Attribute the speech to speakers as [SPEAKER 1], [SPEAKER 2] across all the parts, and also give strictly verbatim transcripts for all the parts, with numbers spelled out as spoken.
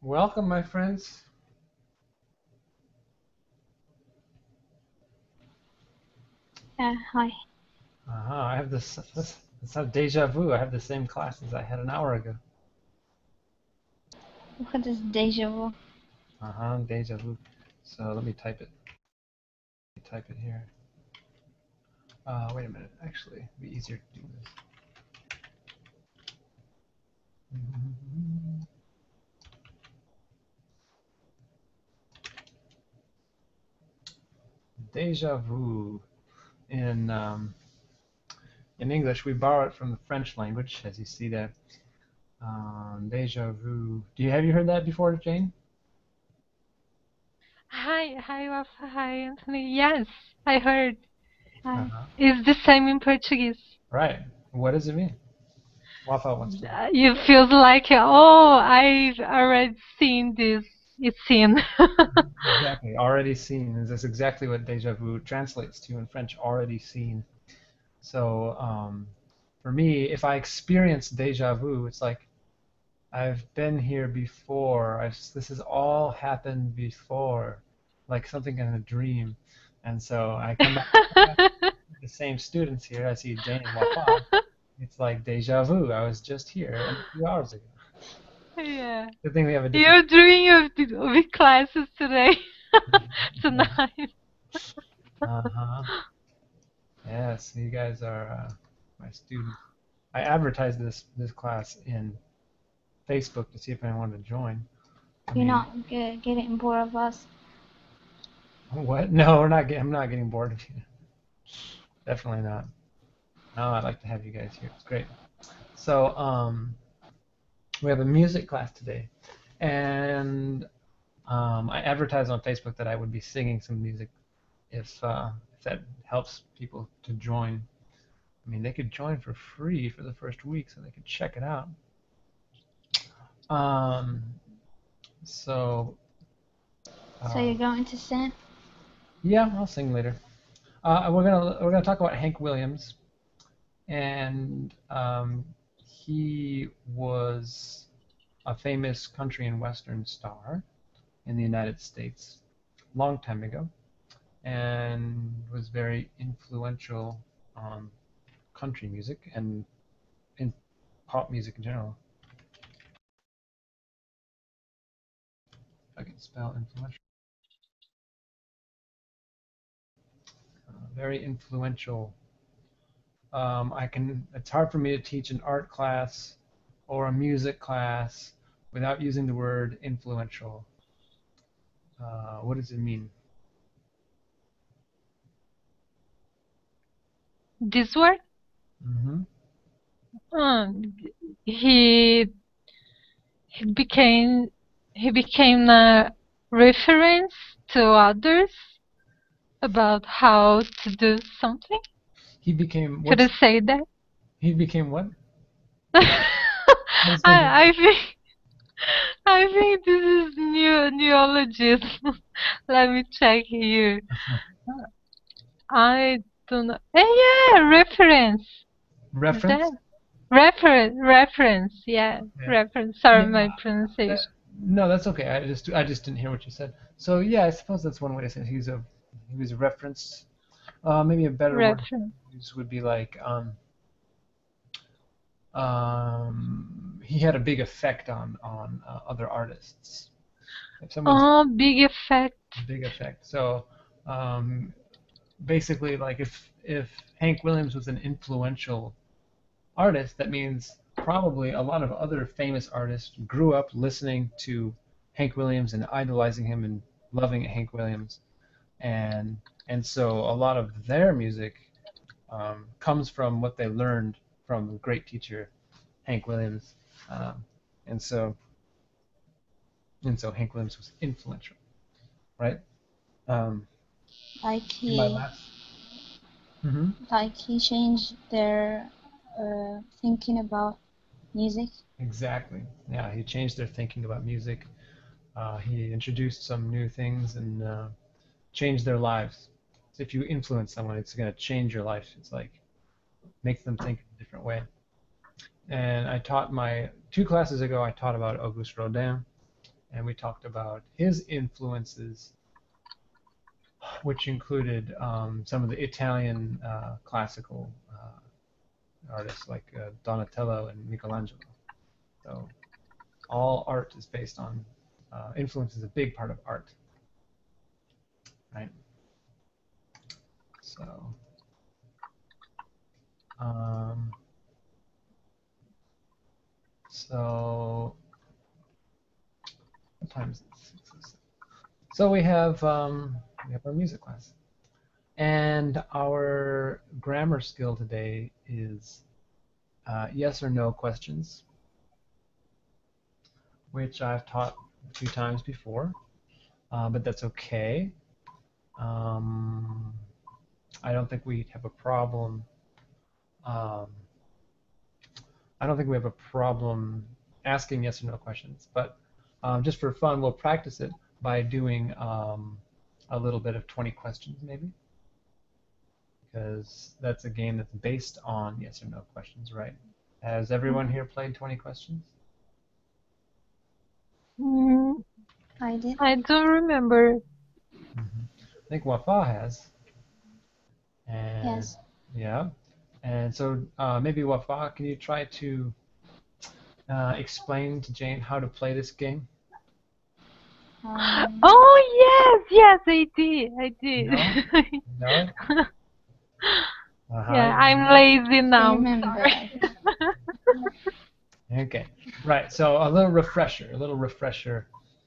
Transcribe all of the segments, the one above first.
[SPEAKER 1] Welcome, my friends.
[SPEAKER 2] Uh, hi.
[SPEAKER 1] Uh-huh. I have this, this, it's not deja vu. I have the same class as I had an hour ago.
[SPEAKER 2] What is deja vu?
[SPEAKER 1] Uh-huh, deja vu. So let me type it. Let me type it here. Uh, wait a minute. Actually, it'd be easier to do this. Deja vu. In um, in English, we borrow it from the French language, as you see there. Um, deja vu. Do you have you heard that before, Jane?
[SPEAKER 3] Hi, hi, Rafa, hi, Anthony. Yes, I heard.
[SPEAKER 2] Hi.
[SPEAKER 1] Uh-huh.
[SPEAKER 3] It's the same in Portuguese.
[SPEAKER 1] Right. What does it mean? Wafa wants to know.
[SPEAKER 3] Uh, It feels like, oh, I've already seen this. It's in.
[SPEAKER 1] Exactly. Already seen is that's exactly what deja vu translates to in French. Already seen. So um, for me, if I experience deja vu, it's like I've been here before. I've, this has all happened before, like something in a dream. And so I come back to the same students here. I see Jane and Wafa. It's like deja vu. I was just here and a few hours ago.
[SPEAKER 3] Yeah.
[SPEAKER 1] Good thing we have a different.
[SPEAKER 3] You're doing of the of the classes today,
[SPEAKER 1] Yeah.
[SPEAKER 3] tonight.
[SPEAKER 1] Uh-huh. Yeah, so you guys are uh, my students. I advertised this this class in Facebook to see if anyone wanted to join. I
[SPEAKER 2] You're
[SPEAKER 1] mean,
[SPEAKER 2] not ge- getting bored of us?
[SPEAKER 1] what? No, we're not. Get, I'm not getting bored of you. Definitely not. No, I'd like to have you guys here. It's great. So, um, we have a music class today, and um, I advertised on Facebook that I would be singing some music if uh, if that helps people to join. I mean, they could join for free for the first week, so they could check it out. Um, so,
[SPEAKER 2] So
[SPEAKER 1] uh,
[SPEAKER 2] you're going to sing?
[SPEAKER 1] yeah, I'll sing later. Uh, we're gonna we're gonna talk about Hank Williams, and um, he was a famous country and western star in the United States a long time ago, and was very influential on country music and in pop music in general. If I can spell influential. Uh, very influential. Um, I can. It's hard for me to teach an art class or a music class without using the word influential. Uh, what does it mean?
[SPEAKER 3] This word?
[SPEAKER 1] Mm-hmm.
[SPEAKER 3] Um, he he became he became a reference to others about how to do something.
[SPEAKER 1] He became
[SPEAKER 3] Could I
[SPEAKER 1] what's
[SPEAKER 3] say that?
[SPEAKER 1] he became what? How does
[SPEAKER 3] I
[SPEAKER 1] something?
[SPEAKER 3] I think I think this is new neologism. Let me check here. I don't know. Eh, yeah, reference. Is that
[SPEAKER 1] Reference?
[SPEAKER 3] reference? Reference. Yeah,
[SPEAKER 1] Yeah.
[SPEAKER 3] reference. Sorry,
[SPEAKER 1] Yeah.
[SPEAKER 3] my
[SPEAKER 1] That,
[SPEAKER 3] pronunciation.
[SPEAKER 1] no, that's okay. I just I just didn't hear what you said. So yeah, I suppose that's one way to say it. He's a he was a reference. Uh, maybe a better word
[SPEAKER 3] Reference.
[SPEAKER 1] to use would be like um, um, he had a big effect on on uh, other artists. If someone's
[SPEAKER 3] Oh, big effect.
[SPEAKER 1] big effect. So um, basically, like if if Hank Williams was an influential artist, that means probably a lot of other famous artists grew up listening to Hank Williams and idolizing him and loving Hank Williams, and and so a lot of their music um, comes from what they learned from a great teacher, Hank Williams, um, and so and so Hank Williams was influential, right? Um,
[SPEAKER 2] Like
[SPEAKER 1] in my
[SPEAKER 2] he,
[SPEAKER 1] last. Hmm.
[SPEAKER 2] like he changed their uh, thinking about music.
[SPEAKER 1] Exactly. Yeah, he changed their thinking about music. Uh, he introduced some new things and uh, changed their lives. So if you influence someone, it's going to change your life. It's like make them think in a different way. And I taught my two classes ago. I taught about Auguste Rodin, and we talked about his influences, which included um, some of the Italian uh, classical uh, artists like uh, Donatello and Michelangelo. So all art is based on uh, influence is a big part of art, right? So um, so what time is it? So we have um, we have our music class, and our grammar skill today is uh, yes or no questions, which I've taught a few times before, uh, but that's okay. Um, I don't think we have a problem. Um, I don't think we have a problem asking yes or no questions, but um, just for fun, we'll practice it by doing um, a little bit of twenty questions maybe, because that's a game that's based on yes or no questions, right? Has everyone here played twenty questions?
[SPEAKER 3] Mm,
[SPEAKER 2] I did.
[SPEAKER 3] I don't remember.
[SPEAKER 1] Mm-hmm. I think Wafa has. And,
[SPEAKER 2] Yes.
[SPEAKER 1] yeah. And so uh, maybe Wafa, can you try to uh, explain to Jane how to play this game?
[SPEAKER 2] Um,
[SPEAKER 3] Oh yes, yes, I did. I did.
[SPEAKER 1] No? You know it? Uh-huh.
[SPEAKER 3] Yeah, I'm lazy
[SPEAKER 2] I
[SPEAKER 3] now.
[SPEAKER 2] remember.
[SPEAKER 3] Sorry.
[SPEAKER 1] Okay. Right. So a little refresher, a little refresher.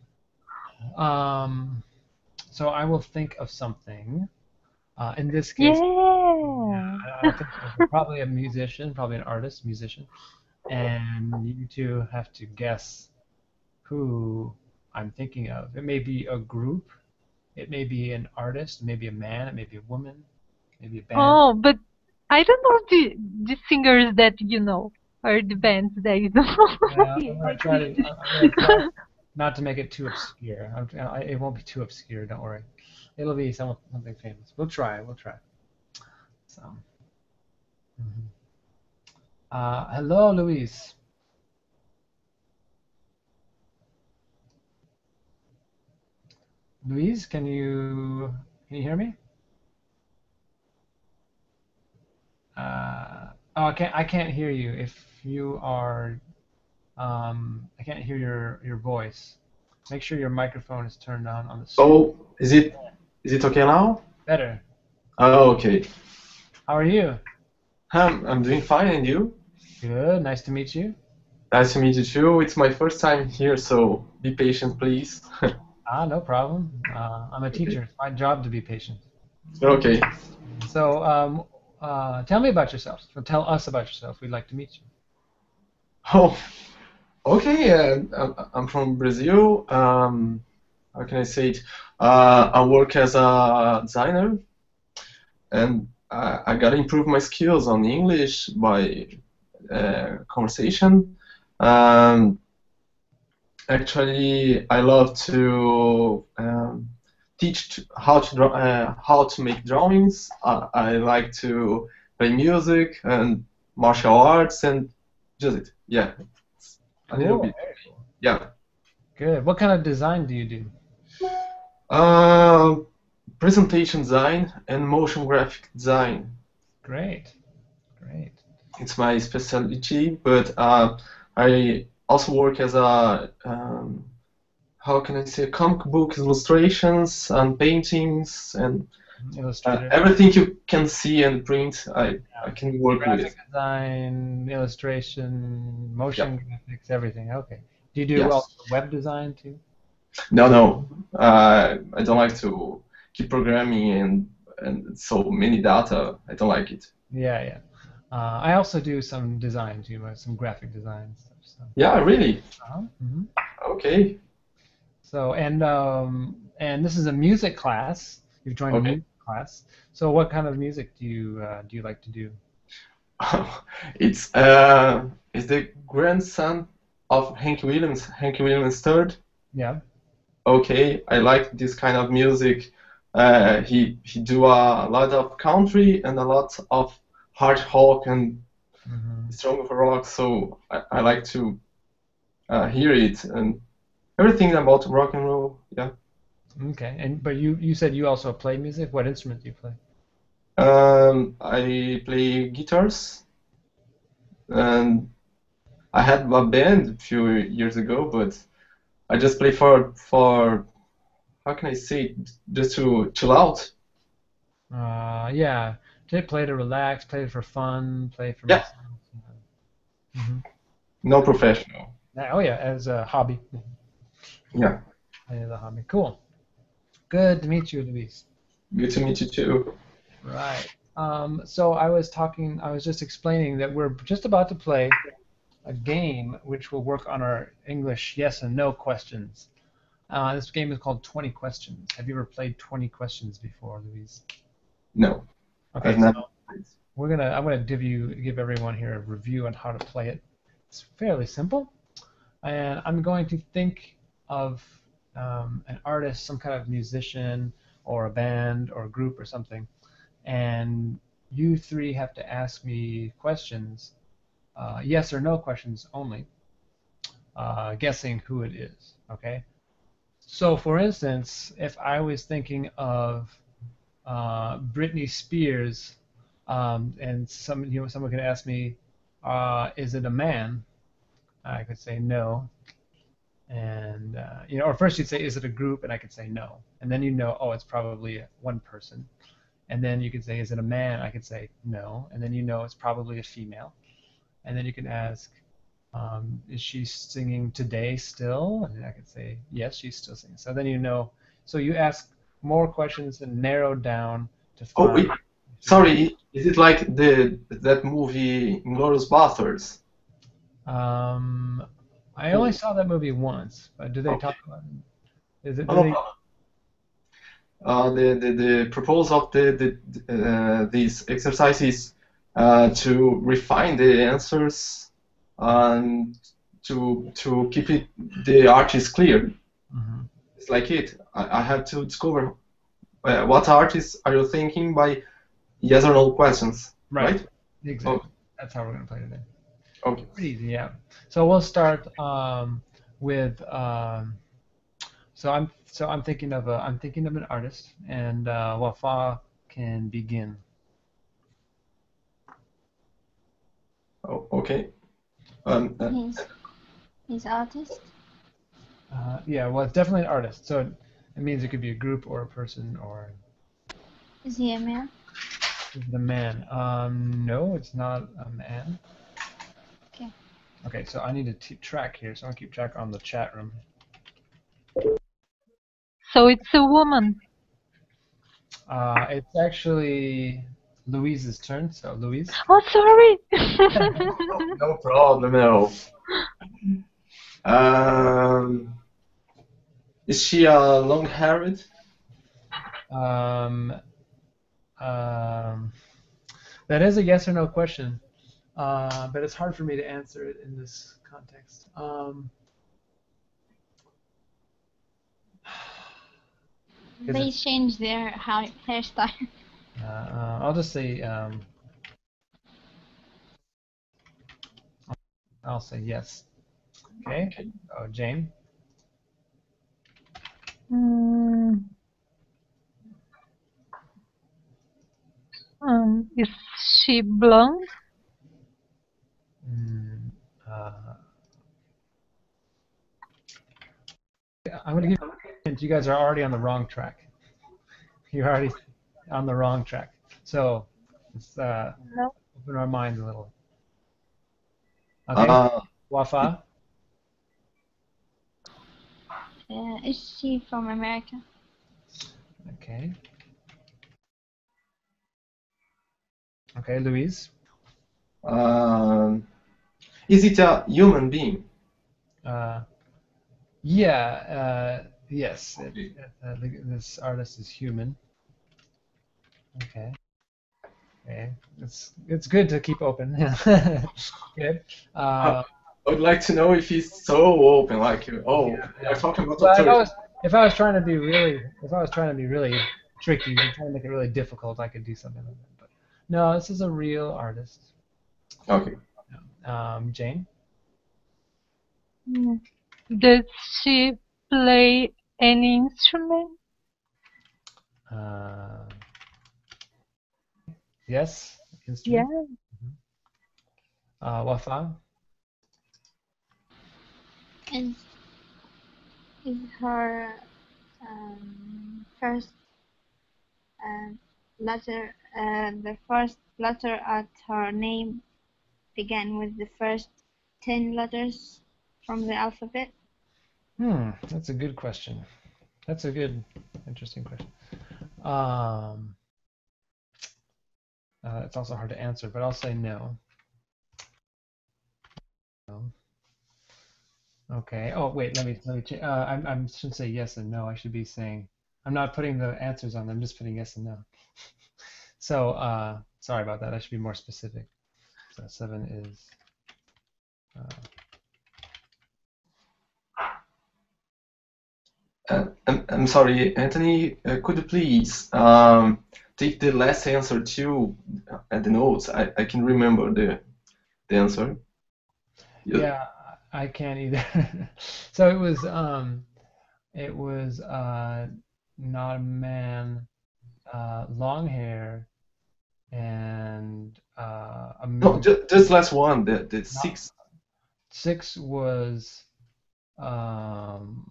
[SPEAKER 1] Um, so I will think of something. Uh, in this case,
[SPEAKER 3] Yeah.
[SPEAKER 1] I I think so. Probably a musician, probably an artist, musician, and you two have to guess who I'm thinking of. It may be a group, it may be an artist, it may be a man, it may be a woman, maybe a band.
[SPEAKER 3] Oh, but I don't know the the singers that you know or the bands that you know.
[SPEAKER 1] Yeah, I'm gonna try to. I'm I'm gonna try not to make it too obscure. I'm, I, it won't be too obscure. Don't worry. It'll be some, something famous. We'll try. We'll try. So. mhm. Uh, hello, Luis. Luis, can you can you hear me? Uh, oh, I can't I can't hear you. If you are, um, I can't hear your your voice. Make sure your microphone is turned on on the screen.
[SPEAKER 4] Oh, is it is it okay now?
[SPEAKER 1] Better.
[SPEAKER 4] Oh, okay.
[SPEAKER 1] How are you?
[SPEAKER 4] Um, I'm doing fine, and you?
[SPEAKER 1] Good. Nice to meet you.
[SPEAKER 4] Nice to meet you too. It's my first time here, so be patient, please.
[SPEAKER 1] Ah, no problem. Uh, I'm a teacher. It's my job to be patient.
[SPEAKER 4] Okay.
[SPEAKER 1] So, um, uh, tell me about yourself. Or tell us about yourself. We'd like to meet you.
[SPEAKER 4] Oh, okay. Uh, I'm I'm from Brazil. Um, how can I say it? Uh, I work as a designer, and I, I gotta improve my skills on English by uh, conversation. Um, actually, I love to um, teach t- how to draw, uh, how to make drawings. I, I like to play music and martial arts and just it. Yeah, a little
[SPEAKER 1] Cool.
[SPEAKER 4] bit. Yeah.
[SPEAKER 1] Good. What kind of design do you do?
[SPEAKER 4] Uh, presentation design and motion graphic design.
[SPEAKER 1] Great. Great.
[SPEAKER 4] It's my specialty, but uh, I also work as a um, how can I say comic book illustrations and paintings and uh,
[SPEAKER 1] Illustrator.
[SPEAKER 4] everything you can see and print. I
[SPEAKER 1] Yeah.
[SPEAKER 4] I can work with
[SPEAKER 1] Graphic
[SPEAKER 4] it.
[SPEAKER 1] design, illustration, motion graphics, everything. Okay. Do you do
[SPEAKER 4] Yes.
[SPEAKER 1] also web design too?
[SPEAKER 4] No, no, uh, I don't like to keep programming and and so many data. I don't like it.
[SPEAKER 1] Yeah, yeah. Uh, I also do some design too, uh, some graphic design stuff. So,
[SPEAKER 4] Yeah, really.
[SPEAKER 1] uh-huh. hmm
[SPEAKER 4] Okay.
[SPEAKER 1] So, and um, and this is a music class. You've joined a
[SPEAKER 4] Okay.
[SPEAKER 1] music class. So, what kind of music do you uh, do you like to do?
[SPEAKER 4] It's uh, it's the grandson of Hank Williams, Hank Williams third.
[SPEAKER 1] Yeah.
[SPEAKER 4] Okay, I like this kind of music. Uh, he he do a lot of country and a lot of hard rock and
[SPEAKER 1] hmm
[SPEAKER 4] strong rock, so I, I like to uh, hear it. And everything about rock and roll. Yeah.
[SPEAKER 1] Okay. And but you you said you also play music. What instrument do you play?
[SPEAKER 4] Um, I play guitars, and I had a band a few years ago, but I just play for for how can I say it? Just to chill out.
[SPEAKER 1] Uh, yeah. To play to relax, play for fun, play for
[SPEAKER 4] Yeah.
[SPEAKER 1] myself. hmm
[SPEAKER 4] No professional.
[SPEAKER 1] Oh yeah, as a hobby.
[SPEAKER 4] Yeah.
[SPEAKER 1] As a hobby. Cool. Good to meet you, Luis.
[SPEAKER 4] Good to meet you too.
[SPEAKER 1] Right. Um, so I was talking, I was just explaining that we're just about to play a game which will work on our English yes and no questions. Uh, this game is called twenty questions. Have you ever played twenty questions before, Luis?
[SPEAKER 4] No,
[SPEAKER 1] Okay,
[SPEAKER 4] I've
[SPEAKER 1] so
[SPEAKER 4] never.
[SPEAKER 1] we're gonna, I'm gonna give you, give everyone here a review on how to play it. It's fairly simple, and I'm going to think of um, an artist, some kind of musician, or a band, or a group, or something, and you three have to ask me questions, uh, yes or no questions only, uh, guessing who it is. Okay. So, for instance, if I was thinking of uh, Britney Spears, um, and some you know someone could ask me, uh, is it a man? I could say no, and uh, you know, or first you'd say, is it a group? And I could say no, and then you know, oh, it's probably one person. And then you could say, is it a man? I could say no, and then you know it's probably a female. And then you can ask, um, is she singing today still? And I could say, yes, she's still singing. So then you know. So you ask more questions and narrow down to
[SPEAKER 4] Oh,
[SPEAKER 1] find.
[SPEAKER 4] wait, sorry. Is it like the that movie Inglourious Basterds?
[SPEAKER 1] Um, I only saw that movie once, but do they
[SPEAKER 4] Okay.
[SPEAKER 1] talk about it? Is it? Do
[SPEAKER 4] Oh,
[SPEAKER 1] they?
[SPEAKER 4] no. Uh, the, the the purpose of the, the uh, these exercises uh, to refine the answers and to to keep it the artist clear.
[SPEAKER 1] Mhm.
[SPEAKER 4] It's like it. I, I have to discover uh, what artists are you thinking by yes or no questions,
[SPEAKER 1] Right.
[SPEAKER 4] right?
[SPEAKER 1] Exactly. That's how we're gonna play today.
[SPEAKER 4] Okay.
[SPEAKER 1] Pretty easy, yeah. So we'll start um, with. Um, so I'm so I'm thinking of a I'm thinking of an artist, and uh, Wafa can begin.
[SPEAKER 4] Oh, okay. Um, uh,
[SPEAKER 2] He's he's artist.
[SPEAKER 1] Uh, yeah, well, it's definitely an artist. So it, it means it could be a group or a person or
[SPEAKER 2] Is he a man?
[SPEAKER 1] the man. Um, no, it's not a man.
[SPEAKER 2] Okay.
[SPEAKER 1] Okay, so I need to keep track here. So I'll keep track on the chat room.
[SPEAKER 3] So it's a woman.
[SPEAKER 1] Uh, it's actually Louise's turn. So Louise.
[SPEAKER 3] Oh, sorry.
[SPEAKER 4] no, no problem, no. Um, is she a long-haired?
[SPEAKER 1] Um, um, that is a yes or no question, uh, but it's hard for me to answer it in this context. Um, Is
[SPEAKER 2] They
[SPEAKER 1] it-
[SPEAKER 2] change their hair hairstyle.
[SPEAKER 1] uh, uh, I'll just say um, I'll say yes. Okay. Oh, Jane.
[SPEAKER 3] Mm. Um, is she blonde?
[SPEAKER 1] Mm, uh, I'm gonna give you a hint. You guys are already on the wrong track. You're already on the wrong track. So let's uh,
[SPEAKER 3] No.
[SPEAKER 1] open our minds a little. Okay.
[SPEAKER 4] Uh,
[SPEAKER 1] Wafa.
[SPEAKER 2] Uh, is she from America?
[SPEAKER 1] Okay. Okay, Louise.
[SPEAKER 4] um, is it a human being?
[SPEAKER 1] Uh, yeah. Uh, yes. It, it, uh, this artist is human. Okay. Okay. It's it's good to keep open. Good. Uh,
[SPEAKER 4] I would like to know if he's so open, like, oh,
[SPEAKER 1] Yeah,
[SPEAKER 4] we're
[SPEAKER 1] yeah.
[SPEAKER 4] talking about
[SPEAKER 1] well,
[SPEAKER 4] a
[SPEAKER 1] if I
[SPEAKER 4] third.
[SPEAKER 1] was if I was trying to be really if I was trying to be really tricky and trying to make it really difficult, I could do something like that. But no, this is a real artist.
[SPEAKER 4] Okay.
[SPEAKER 1] Um, Jane.
[SPEAKER 3] Mm. Does she play any instrument?
[SPEAKER 1] Uh, yes,
[SPEAKER 3] Yeah.
[SPEAKER 1] instrument. Uh, Wafa?
[SPEAKER 2] Is is her um, first uh, letter, uh, the first letter at her name began with the first ten letters from the alphabet?
[SPEAKER 1] Hmm, that's a good question. That's a good, interesting question. Um, uh, it's also hard to answer, but I'll say no. No. Okay. Oh, wait. Let me let me. Cha- uh, I'm I shouldn't say yes and no. I should be saying. I'm not putting the answers on. I'm just putting yes and no. So, uh, sorry about that. I should be more specific. So seven is. Uh,
[SPEAKER 4] Uh, I'm, I'm sorry, Anthony, uh, could you please um, take the last answer too at the notes? I, I can remember the, the answer. You-
[SPEAKER 1] yeah, I can't either. So it was. Um, it was uh, not a man, uh, long hair, and uh, a
[SPEAKER 4] No,
[SPEAKER 1] music.
[SPEAKER 4] just, just last one, the, the
[SPEAKER 1] Not,
[SPEAKER 4] six
[SPEAKER 1] six was. Um,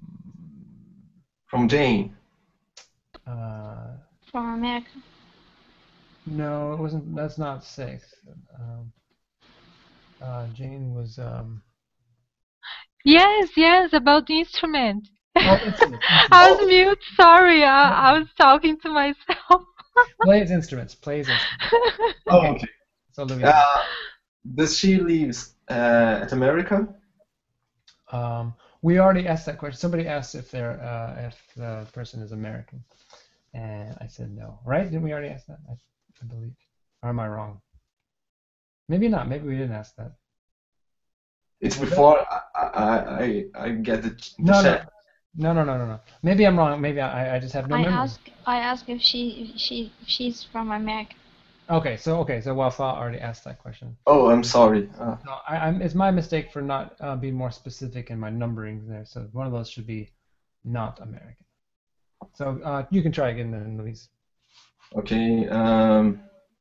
[SPEAKER 4] from Jane.
[SPEAKER 1] uh,
[SPEAKER 2] From America.
[SPEAKER 1] no, it wasn't. That's not six. Um, uh, Jane was. Um,
[SPEAKER 3] Yes, yes, about the instrument.
[SPEAKER 1] oh, instrument,
[SPEAKER 3] I
[SPEAKER 1] instrument.
[SPEAKER 3] was mute, sorry, I, I was talking to myself.
[SPEAKER 1] Plays instruments. Plays instruments.
[SPEAKER 4] Oh,
[SPEAKER 1] Okay.
[SPEAKER 4] okay.
[SPEAKER 1] So Louisa.
[SPEAKER 4] Uh, does she lives uh, at America?
[SPEAKER 1] Um, we already asked that question. Somebody asked if they're uh, if the person is American, and I said no. Right? Didn't we already ask that? I, I believe. Or am I wrong? Maybe not. Maybe we didn't ask that.
[SPEAKER 4] It's
[SPEAKER 1] Was it?
[SPEAKER 4] before I, I, I, I get the, the
[SPEAKER 1] No, no,
[SPEAKER 4] check.
[SPEAKER 1] no, no, no, no, no. Maybe I'm wrong. Maybe I, I just have no
[SPEAKER 2] I
[SPEAKER 1] memory.
[SPEAKER 2] ask I ask if she if she if she's from America.
[SPEAKER 1] Okay, so okay, so Wafa already asked that question.
[SPEAKER 4] Oh, I'm sorry. Uh,
[SPEAKER 1] No, I, I'm, it's my mistake for not uh, being more specific in my numbering there. So one of those should be not American. So uh, you can try again then, Louise.
[SPEAKER 4] okay. Um,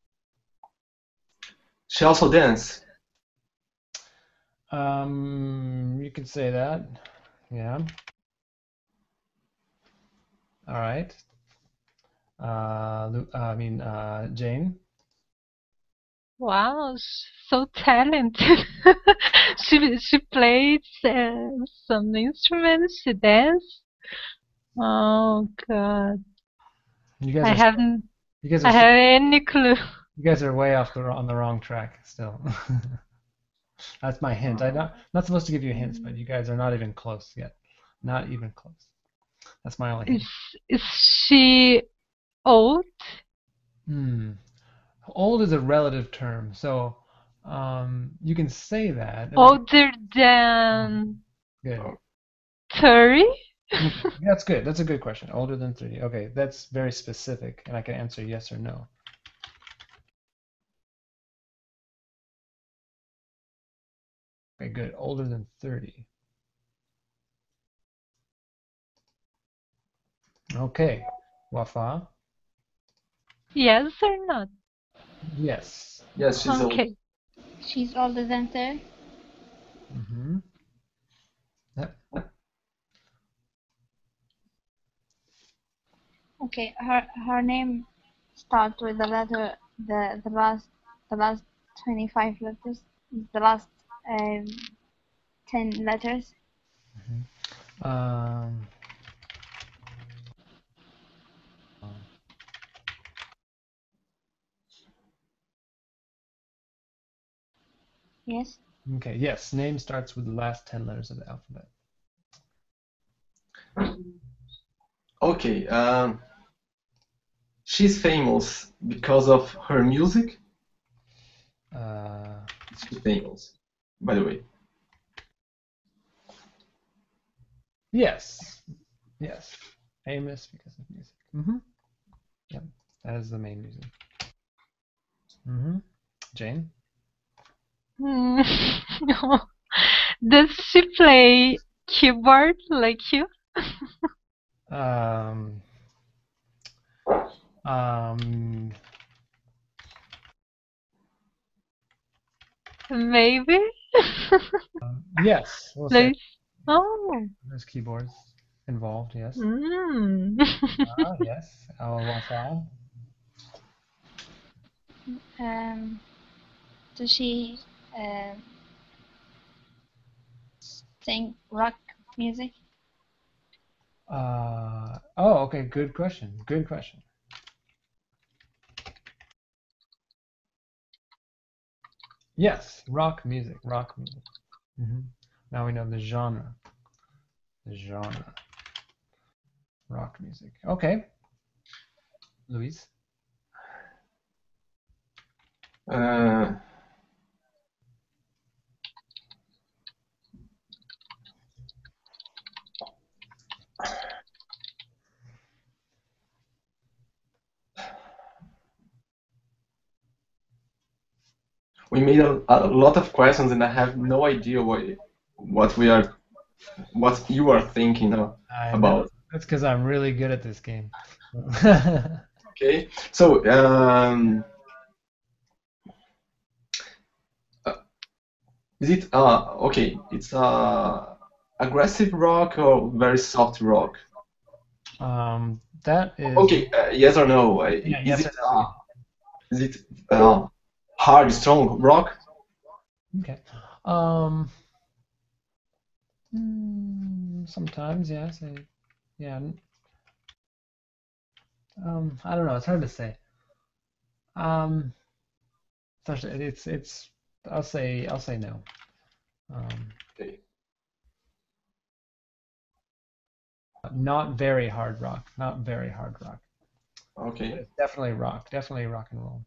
[SPEAKER 4] she also dance.
[SPEAKER 1] Um, you can say that. Yeah. All right. Uh, Lu- uh, I mean, uh, Jane.
[SPEAKER 3] Wow, she's so talented. She she played uh, some instruments, she danced. Oh God,
[SPEAKER 1] You guys
[SPEAKER 3] I
[SPEAKER 1] are
[SPEAKER 3] haven't
[SPEAKER 1] you guys
[SPEAKER 3] I
[SPEAKER 1] are
[SPEAKER 3] have any clue.
[SPEAKER 1] you guys are way off the on the wrong track still. That's my hint. I'm not not supposed to give you hints, but you guys are not even close yet. Not even close. That's my only hint.
[SPEAKER 3] Is is she old?
[SPEAKER 1] Hmm. Old is a relative term, so um, you can say that. and I-
[SPEAKER 3] Older than
[SPEAKER 1] Good.
[SPEAKER 3] thirty?
[SPEAKER 1] Okay, that's good. That's a good question. Older than thirty. Okay, that's very specific, and I can answer yes or no. Okay, good. Older than thirty. Okay. Wafa?
[SPEAKER 3] Yes or not?
[SPEAKER 1] Yes.
[SPEAKER 4] Yes, she's old.
[SPEAKER 3] Okay.
[SPEAKER 2] She's older than thirty.
[SPEAKER 1] Mm-hmm. Yep.
[SPEAKER 2] Okay, her her name starts with the letter the the last the last twenty five letters. The last um, ten letters.
[SPEAKER 1] Um,
[SPEAKER 2] Yes.
[SPEAKER 1] okay, yes. Name starts with the last ten letters of the alphabet.
[SPEAKER 4] Okay. Um, she's famous because of her music.
[SPEAKER 1] Uh,
[SPEAKER 4] She's famous, by the way.
[SPEAKER 1] yes. Yes. Famous because of music. Mm-hmm. Yep. That is the main reason. Mm-hmm. Jane?
[SPEAKER 3] Hmm. No. Does she play keyboard like you?
[SPEAKER 1] Um, um,
[SPEAKER 3] Maybe?
[SPEAKER 1] yes, we'll say
[SPEAKER 3] Like, oh.
[SPEAKER 1] there's keyboards involved. Yes.
[SPEAKER 3] Mm.
[SPEAKER 1] Ah, yes. Al Wafa.
[SPEAKER 2] Um, does she um, sing rock music?
[SPEAKER 1] Uh, oh, okay. Good question. Good question. Yes, rock music. Rock music. hmm Now we know the genre. The genre. Rock music. Okay. Luis.
[SPEAKER 4] Uh, we made a, a lot of questions, and I have no idea what what we are, what you are thinking of,
[SPEAKER 1] I know.
[SPEAKER 4] about.
[SPEAKER 1] That's because I'm really good at this game.
[SPEAKER 4] Okay, so um, uh, is it uh okay? It's uh aggressive rock or very soft rock?
[SPEAKER 1] um, that is.
[SPEAKER 4] Okay, uh, yes or no? Uh,
[SPEAKER 1] Yeah,
[SPEAKER 4] is
[SPEAKER 1] yes
[SPEAKER 4] it
[SPEAKER 1] or no.
[SPEAKER 4] uh, is it uh, hard, strong rock?
[SPEAKER 1] Okay. Um. mm, Sometimes, yes. I, yeah. n- Um. I don't know. It's hard to say. Um. It's it's. it's I'll say. I'll say no. Um.
[SPEAKER 4] Okay.
[SPEAKER 1] Not very hard rock. Not very hard rock.
[SPEAKER 4] Okay.
[SPEAKER 1] It's definitely rock. Definitely rock and roll.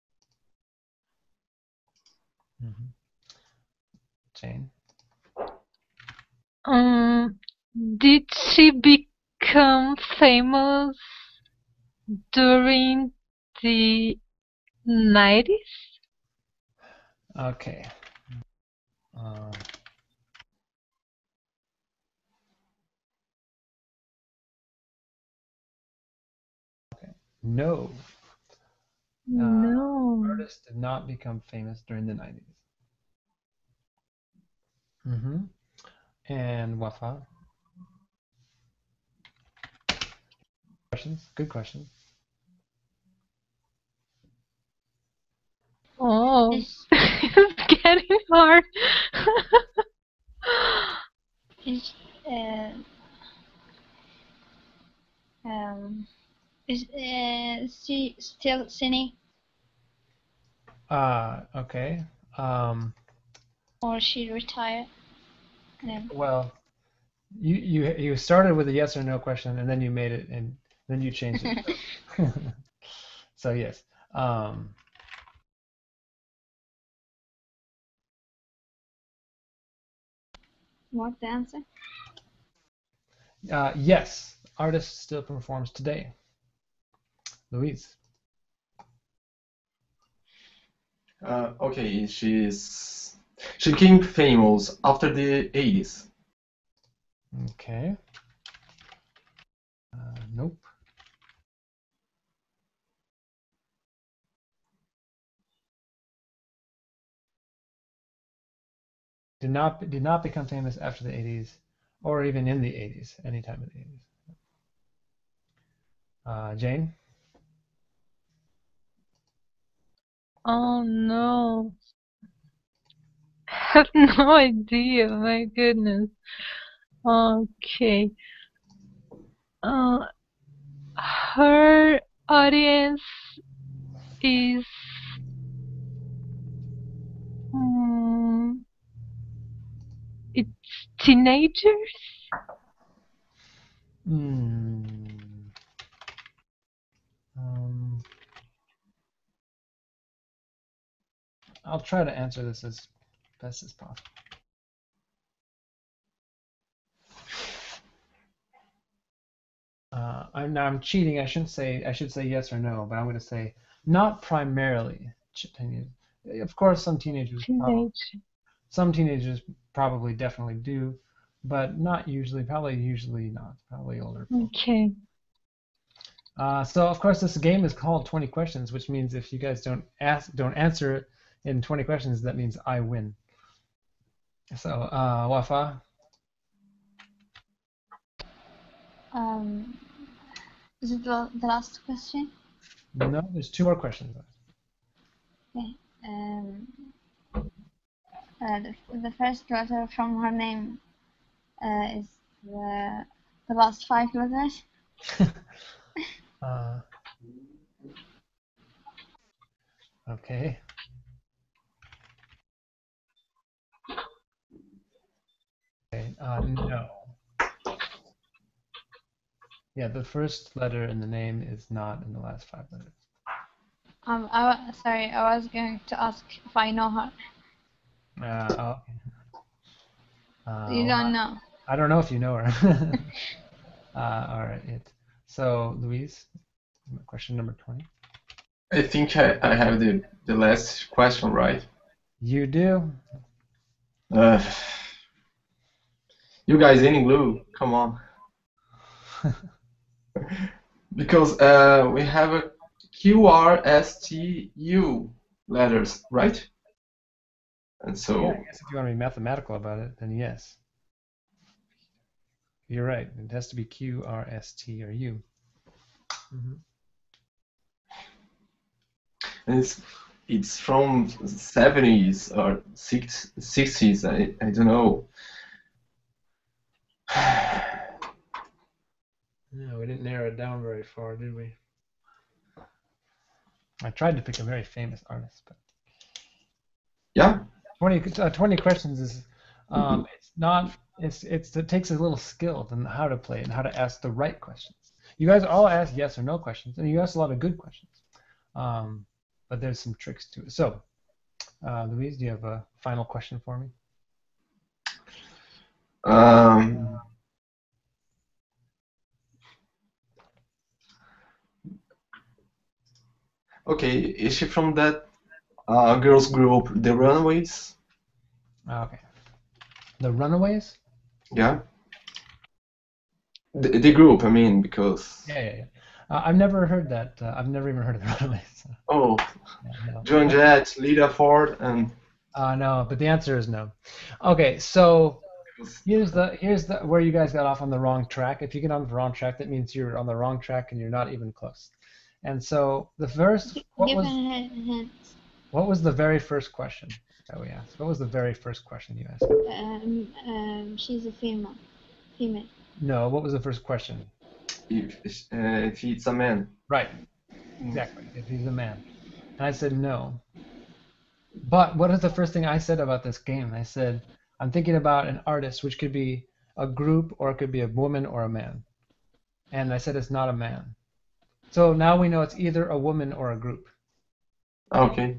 [SPEAKER 1] hmm Jane.
[SPEAKER 3] Um, did she become famous during the nineties?
[SPEAKER 1] Okay. Uh, no. Uh,
[SPEAKER 3] No.
[SPEAKER 1] artist did not become famous during the nineties. Mm-hmm. And Wafa. Questions? Good question.
[SPEAKER 3] Oh,
[SPEAKER 2] Is
[SPEAKER 3] it's getting hard.
[SPEAKER 2] is uh, um is uh, she still singing
[SPEAKER 1] Uh, okay. Um,
[SPEAKER 2] or she retired? Um,
[SPEAKER 1] well, you you you started with a yes or no question, and then you made it, and then you changed it. So, so yes. Um,
[SPEAKER 2] What's the answer?
[SPEAKER 1] uh, yes. Artist still performs today. Louise.
[SPEAKER 4] Uh, okay, she's she became famous after the eighties.
[SPEAKER 1] Okay. Uh, nope. Did not did not become famous after the eighties, or even in the eighties. Anytime in the eighties. Uh, Jane.
[SPEAKER 3] Oh no. I have no idea. My goodness. Okay. Uh, her audience is um, it's teenagers.
[SPEAKER 1] Hmm. Um, I'll try to answer this as best as possible. Uh, I'm now I'm cheating. I shouldn't say I should say yes or no, but I'm going to say not primarily teenagers. Of course, some teenagers probably,
[SPEAKER 3] Teenage.
[SPEAKER 1] some teenagers probably definitely do, but not usually. Probably usually not. Probably older people.
[SPEAKER 3] Okay.
[SPEAKER 1] Uh, so of course this game is called twenty questions, which means if you guys don't ask, don't answer it in twenty questions, that means I win. So uh, Wafa,
[SPEAKER 2] Um, is it the, the last question?
[SPEAKER 1] no, there's two more questions left.
[SPEAKER 2] Okay. Um, uh, the, the first letter from her name uh, is the, the last five letters.
[SPEAKER 1] uh, okay. Okay. Uh, no. Yeah, the first letter in the name is not in the last five letters.
[SPEAKER 2] Um, I, wa- sorry, I was going to ask if I know her.
[SPEAKER 1] Uh, oh, okay. Uh,
[SPEAKER 2] You
[SPEAKER 1] well,
[SPEAKER 2] don't know.
[SPEAKER 1] I don't know if you know her. uh, all right. It. So Luis, question number twenty.
[SPEAKER 4] I think I, I have the, the last question right.
[SPEAKER 1] You do.
[SPEAKER 4] Uh, you guys any glue? Come on. Because uh, we have a Q R S T U letters, right? And so,
[SPEAKER 1] Yeah, I guess if you want to be mathematical about it, then yes. You're right. It has to be Q, R, S, T, or U. Mm-hmm.
[SPEAKER 4] and it's it's from seventies or sixties. I I don't know.
[SPEAKER 1] No, we didn't narrow it down very far, did we? I tried to pick a very famous artist, but
[SPEAKER 4] Yeah.
[SPEAKER 1] twenty, uh, twenty questions is um, it's not it's it's it takes a little skill in how to play and how to ask the right questions. You guys all ask yes or no questions, and you ask a lot of good questions. Um, but there's some tricks to it. So, uh, Louise, do you have a final question for me?
[SPEAKER 4] Um. Okay, is she from that uh, girls group, The Runaways?
[SPEAKER 1] Okay. The Runaways?
[SPEAKER 4] Yeah. The, the group, I mean, because.
[SPEAKER 1] Yeah, yeah, yeah. Uh, I've never heard that. Uh, I've never even heard of the Runaways. So,
[SPEAKER 4] Oh,
[SPEAKER 1] yeah, no.
[SPEAKER 4] Joan Jett, Lita Ford, and.
[SPEAKER 1] Uh, no, but the answer is no. Okay, so here's the here's the where you guys got off on the wrong track. If you get on the wrong track, that means you're on the wrong track and you're not even close. And so the first, what
[SPEAKER 2] Give
[SPEAKER 1] was
[SPEAKER 2] her hints.
[SPEAKER 1] what was the very first question that we asked? What was the very first question you asked?
[SPEAKER 2] Um, um, she's a female. Female.
[SPEAKER 1] No, what was the first question?
[SPEAKER 4] If, uh, if it's a man.
[SPEAKER 1] Right, exactly. If he's a man, and I said no. But what is the first thing I said about this game? I said I'm thinking about an artist, which could be a group or it could be a woman or a man, and I said it's not a man. So now we know it's either a woman or a group.
[SPEAKER 4] Okay.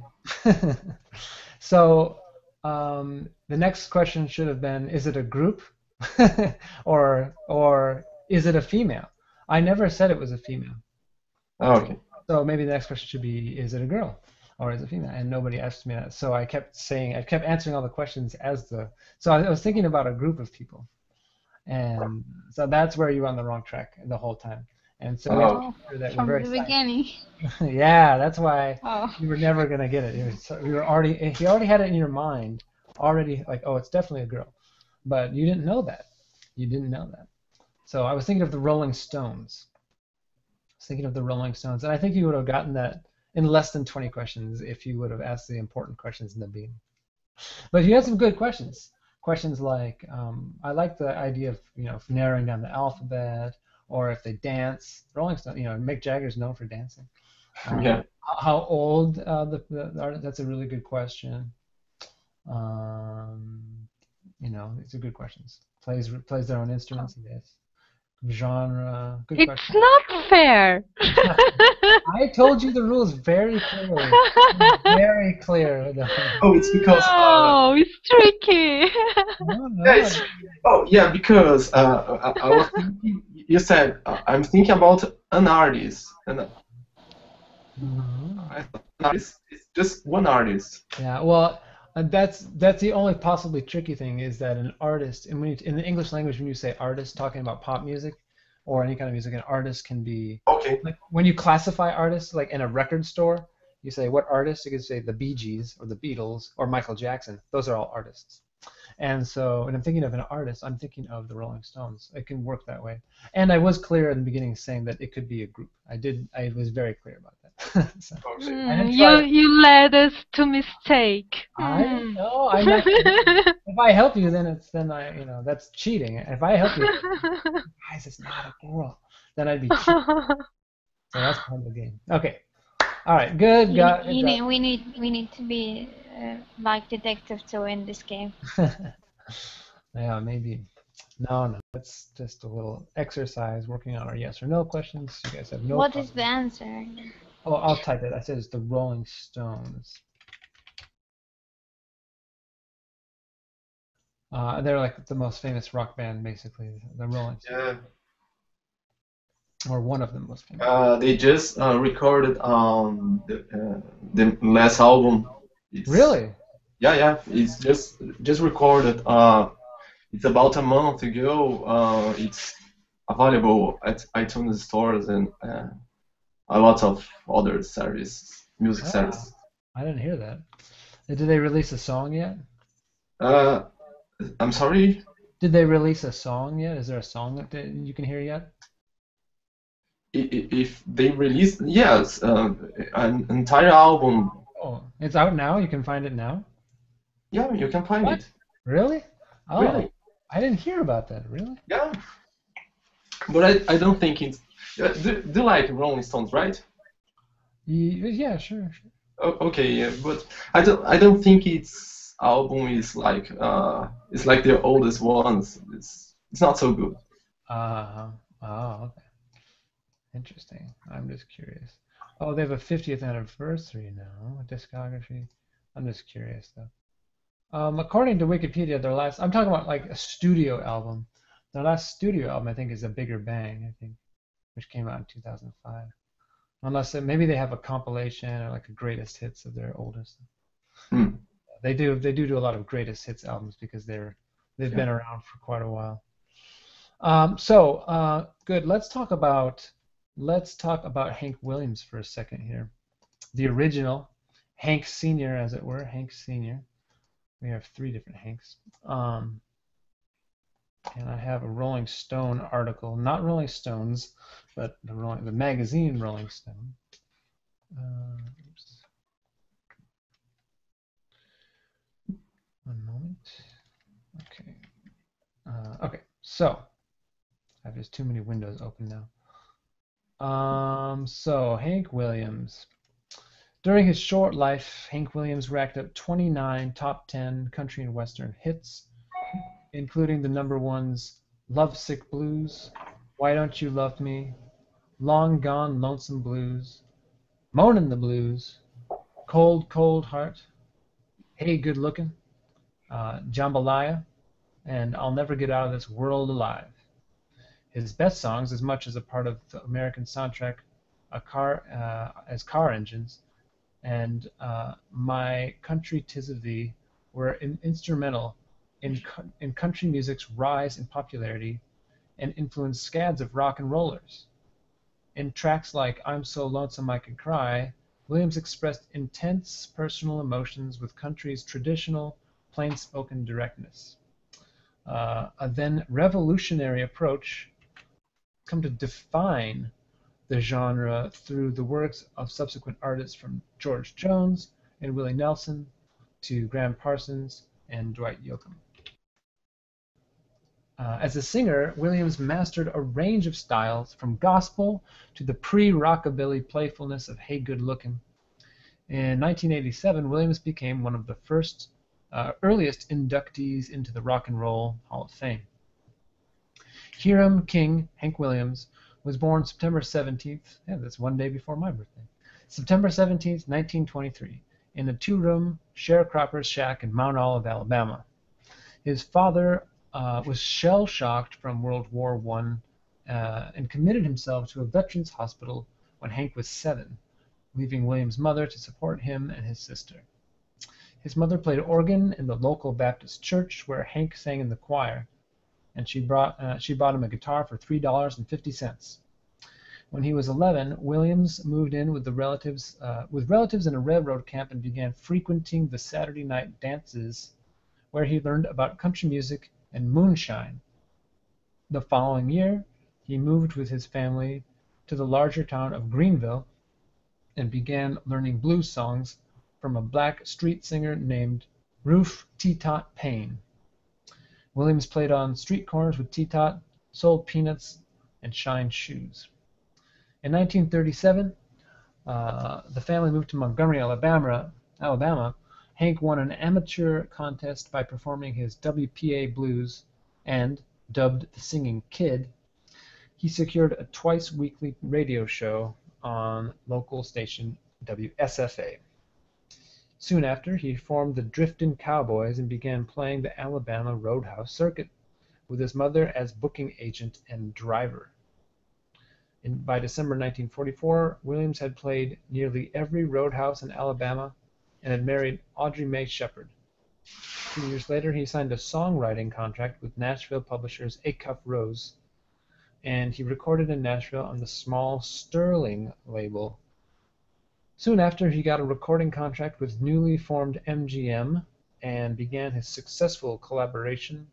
[SPEAKER 1] So um, the next question should have been, is it a group or or is it a female? I never said it was a female.
[SPEAKER 4] Okay.
[SPEAKER 1] So maybe the next question should be, is it a girl or is it a female? And nobody asked me that. So I kept saying, I kept answering all the questions as the, so I was thinking about a group of people. And so that's where you're on the wrong track the whole time. And so we have to
[SPEAKER 2] Oh,
[SPEAKER 1] make sure that we're
[SPEAKER 2] from
[SPEAKER 1] very
[SPEAKER 2] the beginning.
[SPEAKER 1] yeah, that's why
[SPEAKER 2] Oh.
[SPEAKER 1] you were never gonna get it. It was, so you were already, if you already had it in your mind, already like, oh, it's definitely a girl, but you didn't know that. You didn't know that. So I was thinking of the Rolling Stones. I was thinking of the Rolling Stones, and I think you would have gotten that in less than twenty questions if you would have asked the important questions in the beginning. But you had some good questions. Questions like, um, I like the idea of you know narrowing down the alphabet. Or if they dance, Rolling Stone, you know, Mick Jagger's known for dancing. Um,
[SPEAKER 4] Yeah.
[SPEAKER 1] How old uh, the, the, the artist? That's a really good question. Um, you know, these are good questions. Plays plays their own instruments, yes. Genre, good
[SPEAKER 3] It's
[SPEAKER 1] question.
[SPEAKER 3] not fair.
[SPEAKER 1] I told you the rules very clearly. Very clear.
[SPEAKER 4] Oh, it's because. Uh,
[SPEAKER 3] No, it's tricky.
[SPEAKER 1] No, no.
[SPEAKER 4] yeah, it's, oh, yeah, because uh, I, I was thinking, you said, uh, I'm thinking about an artist. And
[SPEAKER 1] Mhm.
[SPEAKER 4] I thought an artist is just one artist.
[SPEAKER 1] Yeah, well, And that's that's the only possibly tricky thing is that an artist, and when you, in the English language, when you say artist, talking about pop music or any kind of music, an artist can be
[SPEAKER 4] Okay.
[SPEAKER 1] like when you classify artists, like in a record store, you say what artist? You can say the Bee Gees or the Beatles or Michael Jackson. Those are all artists. And so when I'm thinking of an artist, I'm thinking of the Rolling Stones. It can work that way. And I was clear in the beginning saying that it could be a group. I did. I was very clear about that. So,
[SPEAKER 4] Okay.
[SPEAKER 1] I
[SPEAKER 3] Mm,
[SPEAKER 1] didn't
[SPEAKER 3] you
[SPEAKER 1] try to-
[SPEAKER 3] you led us to mistake.
[SPEAKER 1] I
[SPEAKER 3] Mm.
[SPEAKER 1] know. I'm not. If I help you, then it's then I you know that's cheating. If I help you, guys, it's not a girl. Then I'd be cheating. So that's part of the game. Okay. All right. Good.
[SPEAKER 2] You,
[SPEAKER 1] Got
[SPEAKER 2] you
[SPEAKER 1] good
[SPEAKER 2] need, we need we need to be uh, like detective to win this game.
[SPEAKER 1] job. Yeah, maybe. No, no. It's just a little exercise working on our yes or no questions. You guys have no.
[SPEAKER 2] What
[SPEAKER 1] problem.
[SPEAKER 2] is the answer?
[SPEAKER 1] Oh, I'll type it. I said it's the Rolling Stones. Uh, they're like the most famous rock band, basically, the Rolling Stones,
[SPEAKER 4] Yeah.
[SPEAKER 1] or one of the most famous.
[SPEAKER 4] Uh, they just uh, recorded um the uh, the last album. It's,
[SPEAKER 1] Really?
[SPEAKER 4] Yeah, yeah. It's just just recorded. Uh, it's about a month ago. Uh, it's available at iTunes stores and uh, a lot of other services, music
[SPEAKER 1] Ah.
[SPEAKER 4] services.
[SPEAKER 1] I didn't hear that. Uh, Did they release a song yet?
[SPEAKER 4] Uh, I'm sorry.
[SPEAKER 1] Did they release a song yet? Is there a song that they, you can hear yet?
[SPEAKER 4] I- i- If they release, yes, uh, an entire album.
[SPEAKER 1] Oh, it's out now. You can find it now.
[SPEAKER 4] Yeah, you can find
[SPEAKER 1] What?
[SPEAKER 4] it.
[SPEAKER 1] Really? Oh,
[SPEAKER 4] Really?
[SPEAKER 1] I didn't hear about that. Really?
[SPEAKER 4] Yeah. But I, I don't think it's. Uh, do, do you like Rolling Stones, right?
[SPEAKER 1] Ye- Yeah, sure, sure.
[SPEAKER 4] O- okay, yeah, but I don't I don't think its album is like uh it's like the oldest ones. It's it's not so good.
[SPEAKER 1] Uh-huh. Oh, okay. Interesting. I'm just curious. Oh, they have a fiftieth anniversary now, a discography. I'm just curious though. Um, according to Wikipedia, their last, I'm talking about like a studio album. Their last studio album, I think, is A Bigger Bang, I think, which came out in two thousand five. Unless it, maybe they have a compilation or like a greatest hits of their oldest.
[SPEAKER 4] Hmm.
[SPEAKER 1] They do they do do a lot of greatest hits albums because they're they've
[SPEAKER 4] Yeah.
[SPEAKER 1] been around for quite a while. Um, so uh, good. Let's talk about let's talk about Hank Williams for a second here. The original Hank Senior, as it were, Hank Senior. We have three different Hanks. Um, and I have a Rolling Stone article, not Rolling Stones, but the Rolling, the magazine Rolling Stone. Uh, oops. One moment. Okay. Uh, okay. So I have just too many windows open now. Um, so Hank Williams. During his short life, Hank Williams racked up twenty-nine top ten country and western hits, including the number ones Lovesick Blues, Why Don't You Love Me, Long Gone Lonesome Blues, Moanin' the Blues, Cold Cold Heart, Hey Good Lookin', uh, Jambalaya, and I'll Never Get Out of This World Alive. His best songs, as much as a part of the American soundtrack, a car uh, as Car Engines, and uh, My Country 'Tis of Thee were in, instrumental in, co- in country music's rise in popularity and influenced scads of rock and rollers. In tracks like I'm So Lonesome I Could Cry, Williams expressed intense personal emotions with country's traditional, plain-spoken directness. Uh, a then revolutionary approach come to define the genre through the works of subsequent artists from George Jones and Willie Nelson to Graham Parsons and Dwight Yoakam. Uh, as a singer, Williams mastered a range of styles from gospel to the pre-rockabilly playfulness of Hey Good Lookin'. In nineteen eighty-seven, Williams became one of the first, uh, earliest inductees into the Rock and Roll Hall of Fame. Hiram King Hank Williams was born September seventeenth, yeah, that's one day before my birthday, September seventeenth, nineteen twenty-three, in a two-room sharecropper's shack in Mount Olive, Alabama. His father uh, was shell-shocked from World War One uh, and committed himself to a veterans hospital when Hank was seven, leaving William's mother to support him and his sister. His mother played organ in the local Baptist church where Hank sang in the choir, and she brought uh, she bought him a guitar for three dollars and fifty cents. When he was eleven, Williams moved in with the relatives uh, with relatives in a railroad camp and began frequenting the Saturday night dances, where he learned about country music and moonshine. The following year, he moved with his family to the larger town of Greenville and began learning blues songs from a black street singer named Rufe T-Tot Payne. Williams played on street corners with T-Tot, sold peanuts, and shined shoes. In nineteen thirty-seven, uh, the family moved to Montgomery, Alabama. Alabama. Hank won an amateur contest by performing his W P A blues, and, dubbed the Singing Kid, he secured a twice-weekly radio show on local station W S F A. Soon after, he formed the Driftin' Cowboys and began playing the Alabama Roadhouse circuit, with his mother as booking agent and driver. In, by December nineteen forty-four, Williams had played nearly every roadhouse in Alabama and had married Audrey Mae Shepherd. Two years later, he signed a songwriting contract with Nashville publishers Acuff Rose, and he recorded in Nashville on the small Sterling label. Soon after, he got a recording contract with newly formed M G M and began his successful collaboration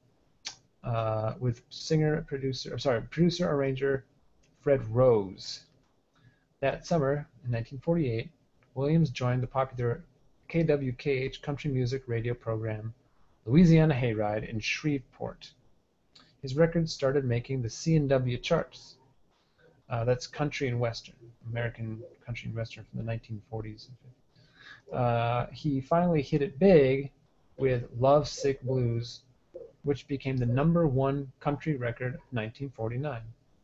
[SPEAKER 1] uh, with singer, producer, sorry, producer, arranger Fred Rose. That summer, in nineteen forty-eight, Williams joined the popular K W K H country music radio program Louisiana Hayride in Shreveport. His records started making the C and W charts. Uh, that's country and western, American country and western from the nineteen forties and fifties. Uh, he finally hit it big with Love Sick Blues, which became the number one country record of nineteen forty-nine.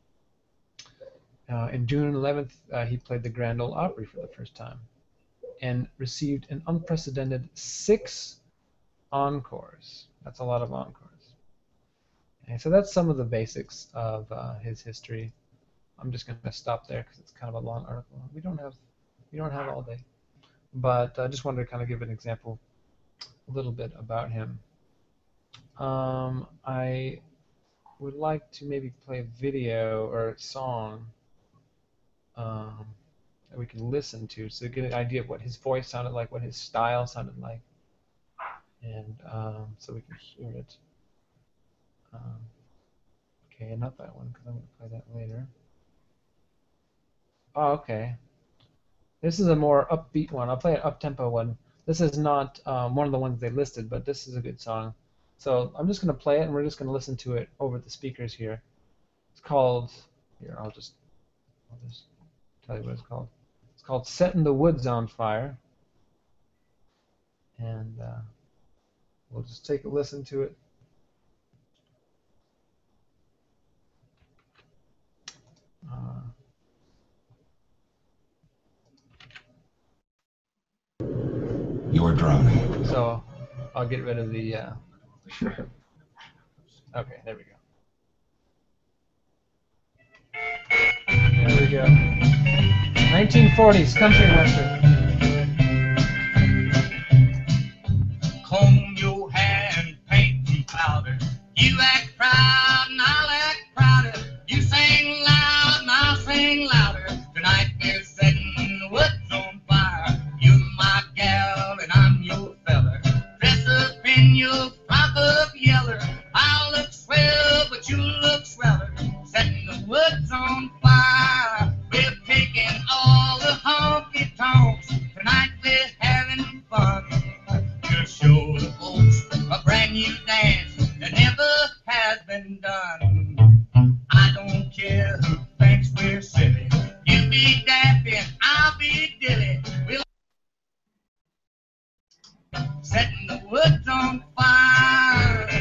[SPEAKER 1] Uh, in June eleventh, uh, he played the Grand Ole Opry for the first time and received an unprecedented six encores. That's a lot of encores. And so that's some of the basics of uh, his history. I'm just going to stop there because it's kind of a long article. We don't have we don't have all day, but I just wanted to kind of give an example, a little bit about him. Um, I would like to maybe play a video or a song um, that we can listen to, so get an idea of what his voice sounded like, what his style sounded like, and um, so we can hear it. Um, okay, not that one because I'm going to play that later. Oh, okay. This is a more upbeat one. I'll play an up-tempo one. This is not um, one of the ones they listed, but this is a good song. So I'm just going to play it, and we're just going to listen to it over the speakers here. It's called, here, I'll just, I'll just tell you what it's called. It's called Setting the Woods on Fire. And uh, we'll just take a listen to it. Uh,
[SPEAKER 5] You're drowning.
[SPEAKER 1] So I'll get rid of the. Uh... Okay, there we go. There we go. nineteen forties country and western.
[SPEAKER 6] Comb your hair and paint and powder. You act proud and I'll act prouder. You sing loud and I'll sing louder. Tonight we're setting the woods on fire. You're my gal and I'm your feller. Dress up in your frock of yeller. I'll look swell, but you look sweller. Setting the woods on fire. We're taking all the honky tonks. Tonight we're having fun. We'll show the folks a brand new dance that never has been done. I don't care who thinks we're silly. You be dappy and I'll be dilly. We'll setting the woods on fire.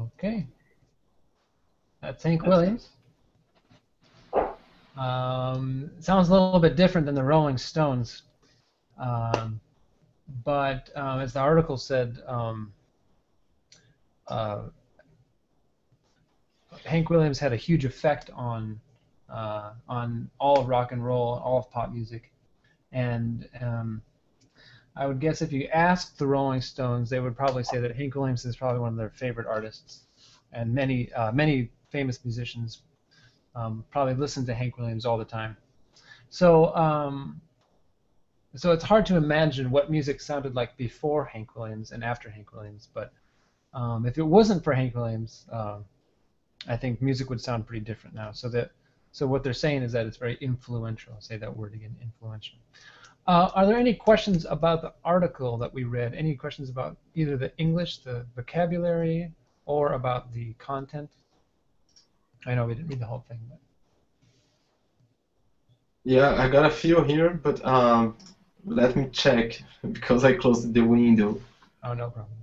[SPEAKER 1] Okay. That's Hank Williams. Um, sounds a little bit different than the Rolling Stones. Um, but um, as the article said, um, uh, Hank Williams had a huge effect on uh, on all of rock and roll, all of pop music, and um, I would guess if you asked the Rolling Stones, they would probably say that Hank Williams is probably one of their favorite artists, and many uh, many famous musicians um, probably listen to Hank Williams all the time. So um, so it's hard to imagine what music sounded like before Hank Williams and after Hank Williams, but um, if it wasn't for Hank Williams, uh, I think music would sound pretty different now. So that so what they're saying is that it's very influential. I'll say that word again, influential. Uh, are there any questions about the article that we read? Any questions about either the English, the vocabulary, or about the content? I know we didn't read the whole thing, but
[SPEAKER 4] Yeah, I got a few here, but um, let me check because I closed the window.
[SPEAKER 1] oh, no problem.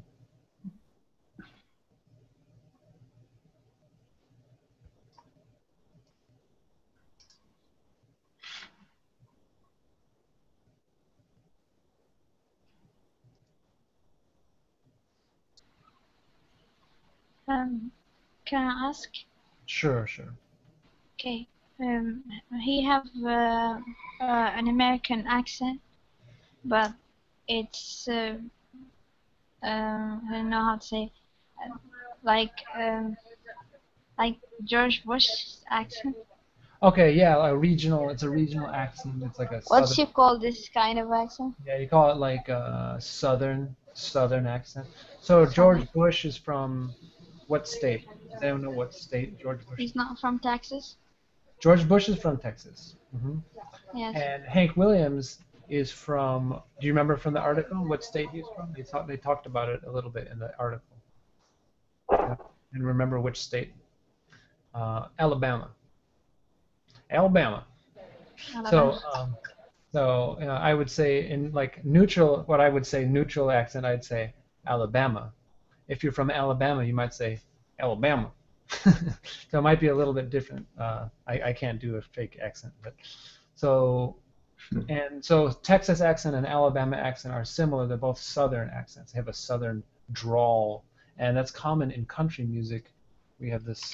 [SPEAKER 2] Um, can I ask?
[SPEAKER 1] Sure, sure.
[SPEAKER 2] Okay. Um, he have uh, uh, an American accent, but it's uh, um, I don't know how to say, uh, like um, like George Bush's accent.
[SPEAKER 1] Okay, yeah, a regional. It's a regional accent. It's like a
[SPEAKER 2] What's
[SPEAKER 1] southern.
[SPEAKER 2] you call this kind of accent?
[SPEAKER 1] Yeah, you call it like a southern southern accent. So George Bush is from what state? Does anyone know what state George Bush?
[SPEAKER 2] He's not from Texas.
[SPEAKER 1] George Bush is from Texas. hmm
[SPEAKER 2] Yes.
[SPEAKER 1] And Hank Williams is from. Do you remember from the article what state he's from? They talked. They talked about it a little bit in the article. Yeah. And remember which state? Uh, Alabama. Alabama. So, um, so uh, I would say in like neutral, what I would say neutral accent, I'd say Alabama. If you're from Alabama, you might say Alabama. So it might be a little bit different. Uh, I, I can't do a fake accent, but so and so Texas accent and Alabama accent are similar. They're both southern accents. They have a southern drawl, and that's common in country music. We have this.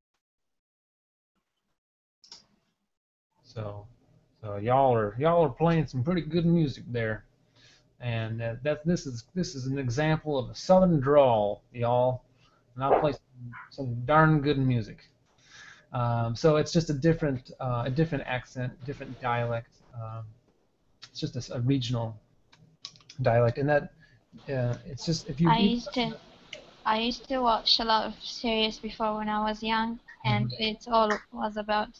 [SPEAKER 1] So, so y'all are y'all are playing some pretty good music there, and uh, that this is this is an example of a southern drawl, y'all. And I'll play some, some darn good music. Um, so it's just a different uh, a different accent, different dialect. Um, it's just a, a regional dialect, and that uh, it's just if you.
[SPEAKER 2] I used to, I used to watch a lot of series before when I was young, and
[SPEAKER 1] Mhm.
[SPEAKER 2] it all was about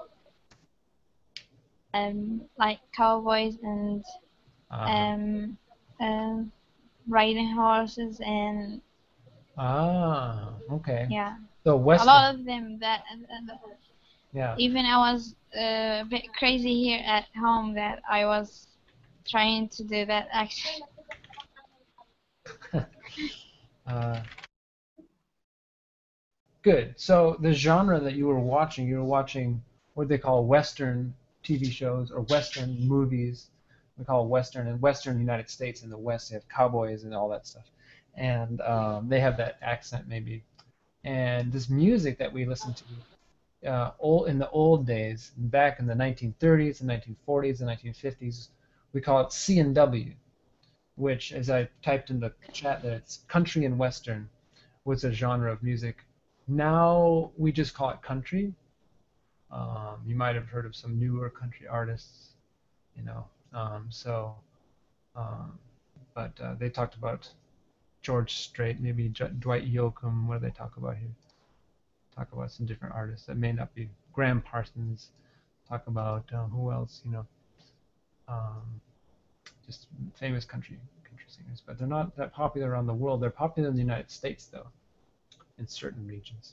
[SPEAKER 2] um like cowboys and
[SPEAKER 1] uh,
[SPEAKER 2] um um riding horses and
[SPEAKER 1] ah, okay.
[SPEAKER 2] yeah,
[SPEAKER 1] So
[SPEAKER 2] a
[SPEAKER 1] Western.
[SPEAKER 2] lot of them that. Uh, uh,
[SPEAKER 1] Yeah.
[SPEAKER 2] Even I was uh, a bit crazy here at home that I was trying to do that accent.
[SPEAKER 1] uh, good. So the genre that you were watching, you were watching what they call Western T V shows or Western movies. We call it Western. In Western United States, in the West, they have cowboys and all that stuff, and um, they have that accent maybe. And this music that we listen to. Uh, old, in the old days, back in the nineteen thirties and nineteen forties and nineteen fifties, we call it C and W, which, as I typed in the chat, that it's country and western, was a genre of music. Now we just call it country. Um, you might have heard of some newer country artists, you know. Um, so, um, but uh, they talked about George Strait, maybe J- Dwight Yoakam. What do they talk about here? Talk about some different artists that may not be Graham Parsons. Talk about uh, who else, you know, um, just famous country country singers. But they're not that popular around the world. They're popular in the United States, though, in certain regions.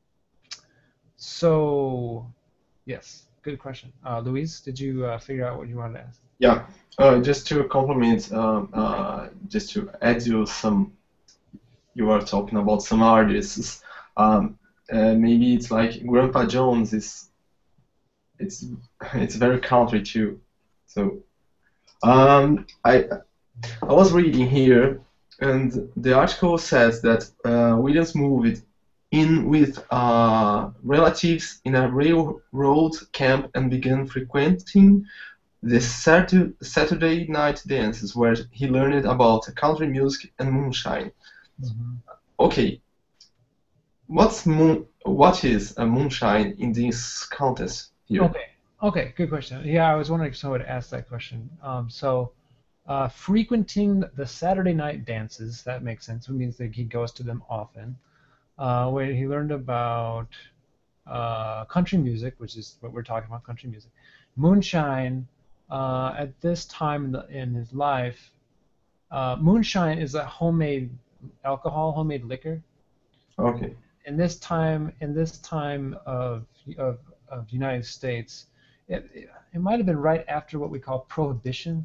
[SPEAKER 1] So, yes, good question. Uh, Luis, did you uh, figure out what you wanted to ask?
[SPEAKER 4] Yeah, uh, just to compliment, um, uh, just to add you some you are talking about some artists. Um, uh, maybe it's like Grandpa Jones is it's it's very country too. So um, I I was reading here, and the article says that uh, Williams moved in with uh, relatives in a railroad camp and began frequenting the Saturday, Saturday night dances, where he learned about country music and moonshine.
[SPEAKER 1] Mm-hmm.
[SPEAKER 4] Okay, what's moon? What is a moonshine in this contest here?
[SPEAKER 1] Okay. Okay. Good question. Yeah, I was wondering if someone would ask that question. Um, so, uh, frequenting the Saturday night dances, that makes sense. It means that he goes to them often. Uh, where he learned about uh, country music, which is what we're talking about, country music. Moonshine. Uh, at this time in, the, in his life, uh, moonshine is a homemade alcohol, homemade liquor.
[SPEAKER 4] Okay.
[SPEAKER 1] In this time, in this time of of, of United States, it, it, it might have been right after what we call Prohibition.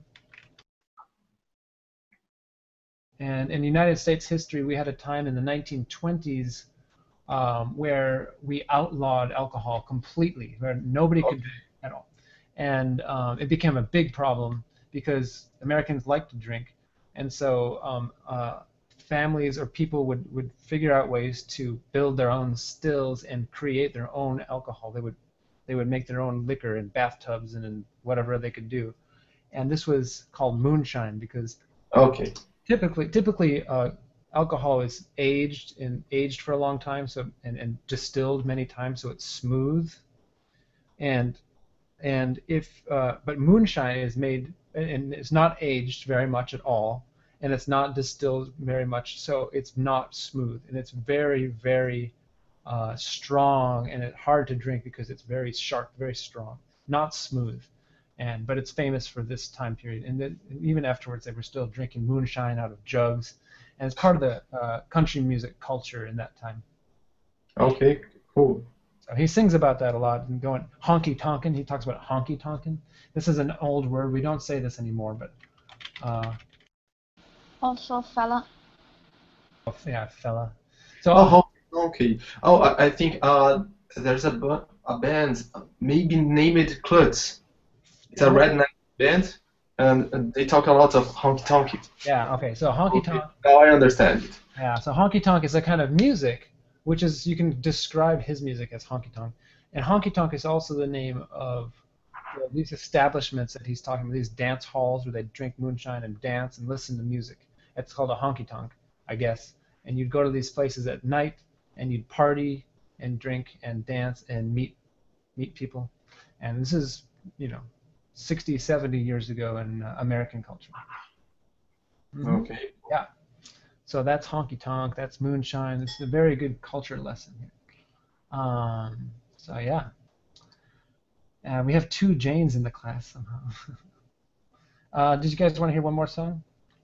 [SPEAKER 1] And in United States history, we had a time in the nineteen twenties um, where we outlawed alcohol completely, where nobody
[SPEAKER 4] Okay.
[SPEAKER 1] could drink at all. And um, it became a big problem because Americans like to drink, and so um, uh, families or people would, would figure out ways to build their own stills and create their own alcohol. They would they would make their own liquor in bathtubs and in whatever they could do, and this was called moonshine because
[SPEAKER 4] Okay.
[SPEAKER 1] typically typically uh, alcohol is aged and aged for a long time, so and, and distilled many times, so it's smooth, and And if, uh, but moonshine is made, and it's not aged very much at all, and it's not distilled very much, so it's not smooth, and it's very, very uh, strong, and it's hard to drink because it's very sharp, very strong, not smooth, and but it's famous for this time period, and then even afterwards they were still drinking moonshine out of jugs, and it's part of the uh, country music culture in that time.
[SPEAKER 4] Okay. Cool.
[SPEAKER 1] So he sings about that a lot, and going honky tonkin'. He talks about honky tonkin'. This is an old word. We don't say this anymore, but uh,
[SPEAKER 2] Also, fella.
[SPEAKER 1] yeah, fella. So
[SPEAKER 4] Oh, okay. Oh, I, I think uh, there's a, bu- a band, maybe named Klutz. It's a redneck band, and, and they talk a lot of honky tonky.
[SPEAKER 1] yeah, okay. So honky
[SPEAKER 4] Okay,
[SPEAKER 1] tonk.
[SPEAKER 4] now I understand it.
[SPEAKER 1] Yeah, so honky tonk is a kind of music, which is you can describe his music as honky tonk, and honky tonk is also the name of you know, these establishments that he's talking about, these dance halls where they drink moonshine and dance and listen to music. It's called a honky tonk, I guess. And you'd go to these places at night and you'd party and drink and dance and meet meet people. And this is, you know, sixty, seventy years ago in uh, American culture. Mhm.
[SPEAKER 4] Okay.
[SPEAKER 1] Yeah. So that's honky tonk. That's moonshine. This is a very good culture lesson here. Um, so yeah. Uh, we have two Janes in the class somehow. uh, did you guys want to hear one more song?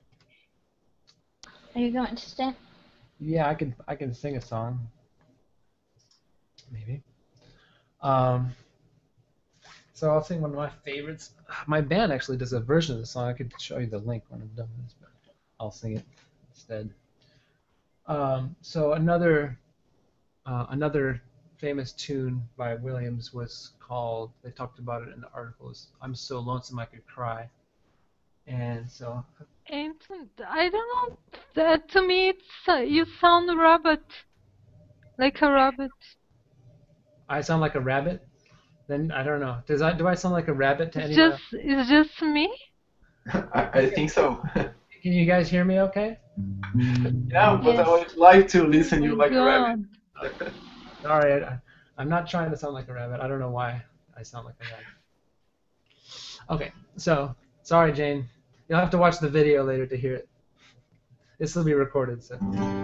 [SPEAKER 2] Are you going to sing?
[SPEAKER 1] Yeah, I can. I can sing a song. Maybe. Um, so I'll sing one of my favorites. My band actually does a version of the song. I could show you the link when I'm done with this, but I'll sing it instead. Um, so another uh, another famous tune by Williams was called. They talked about it in the articles. I'm so lonesome I could cry. And so
[SPEAKER 3] And I don't know. That, to me, it's uh, you sound a rabbit, like a rabbit.
[SPEAKER 1] I sound like a rabbit. Then I don't know. Does I do I sound like a rabbit to
[SPEAKER 3] It's
[SPEAKER 1] anyone?
[SPEAKER 3] just, it's just me.
[SPEAKER 4] I, I think so.
[SPEAKER 1] Can you guys hear me okay?
[SPEAKER 4] Yeah, but
[SPEAKER 2] Yes.
[SPEAKER 4] I would like to listen you
[SPEAKER 3] Oh
[SPEAKER 4] like
[SPEAKER 3] my
[SPEAKER 4] a rabbit.
[SPEAKER 3] God.
[SPEAKER 1] Sorry, I, I'm not trying to sound like a rabbit. I don't know why I sound like a rabbit. Okay, so sorry, Jane. You'll have to watch the video later to hear it. This will be recorded, so.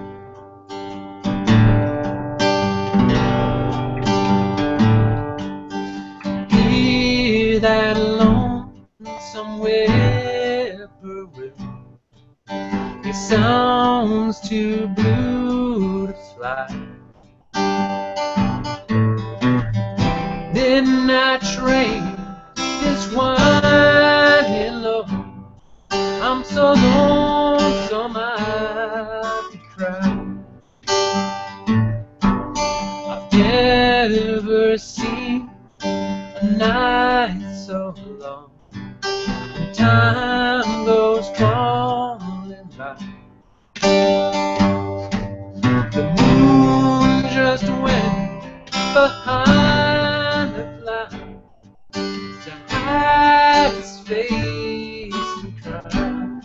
[SPEAKER 1] Hear that lonesome whippoorwill. It sounds too blue to fly. Midnight train is winding low. I'm so lonesome I could cry. ever seen a night so long? Time goes crawling by. The moon just went behind the cloud to hide his face and cry.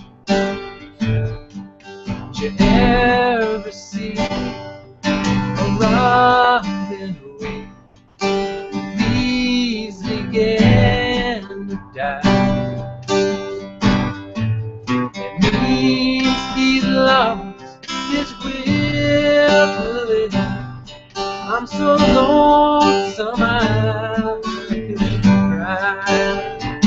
[SPEAKER 1] Did you ever see a robin wake? The leaves began to die. It means he's lost his will. I'm so lonesome I could cry.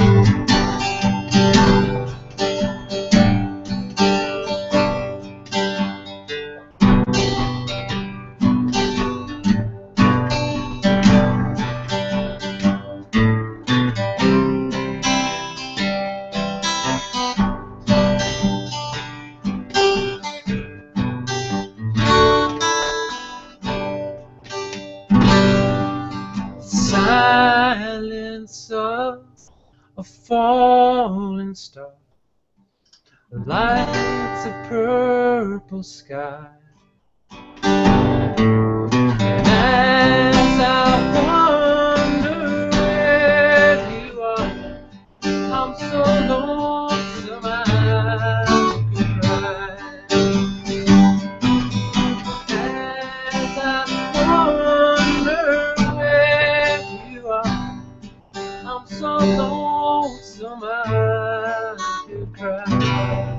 [SPEAKER 1] Silence of a falling star lights a purple sky. And as I wonder where you are, I'm so lonesome I could cry. As I wonder where you are, I'm so lonesome I could cry.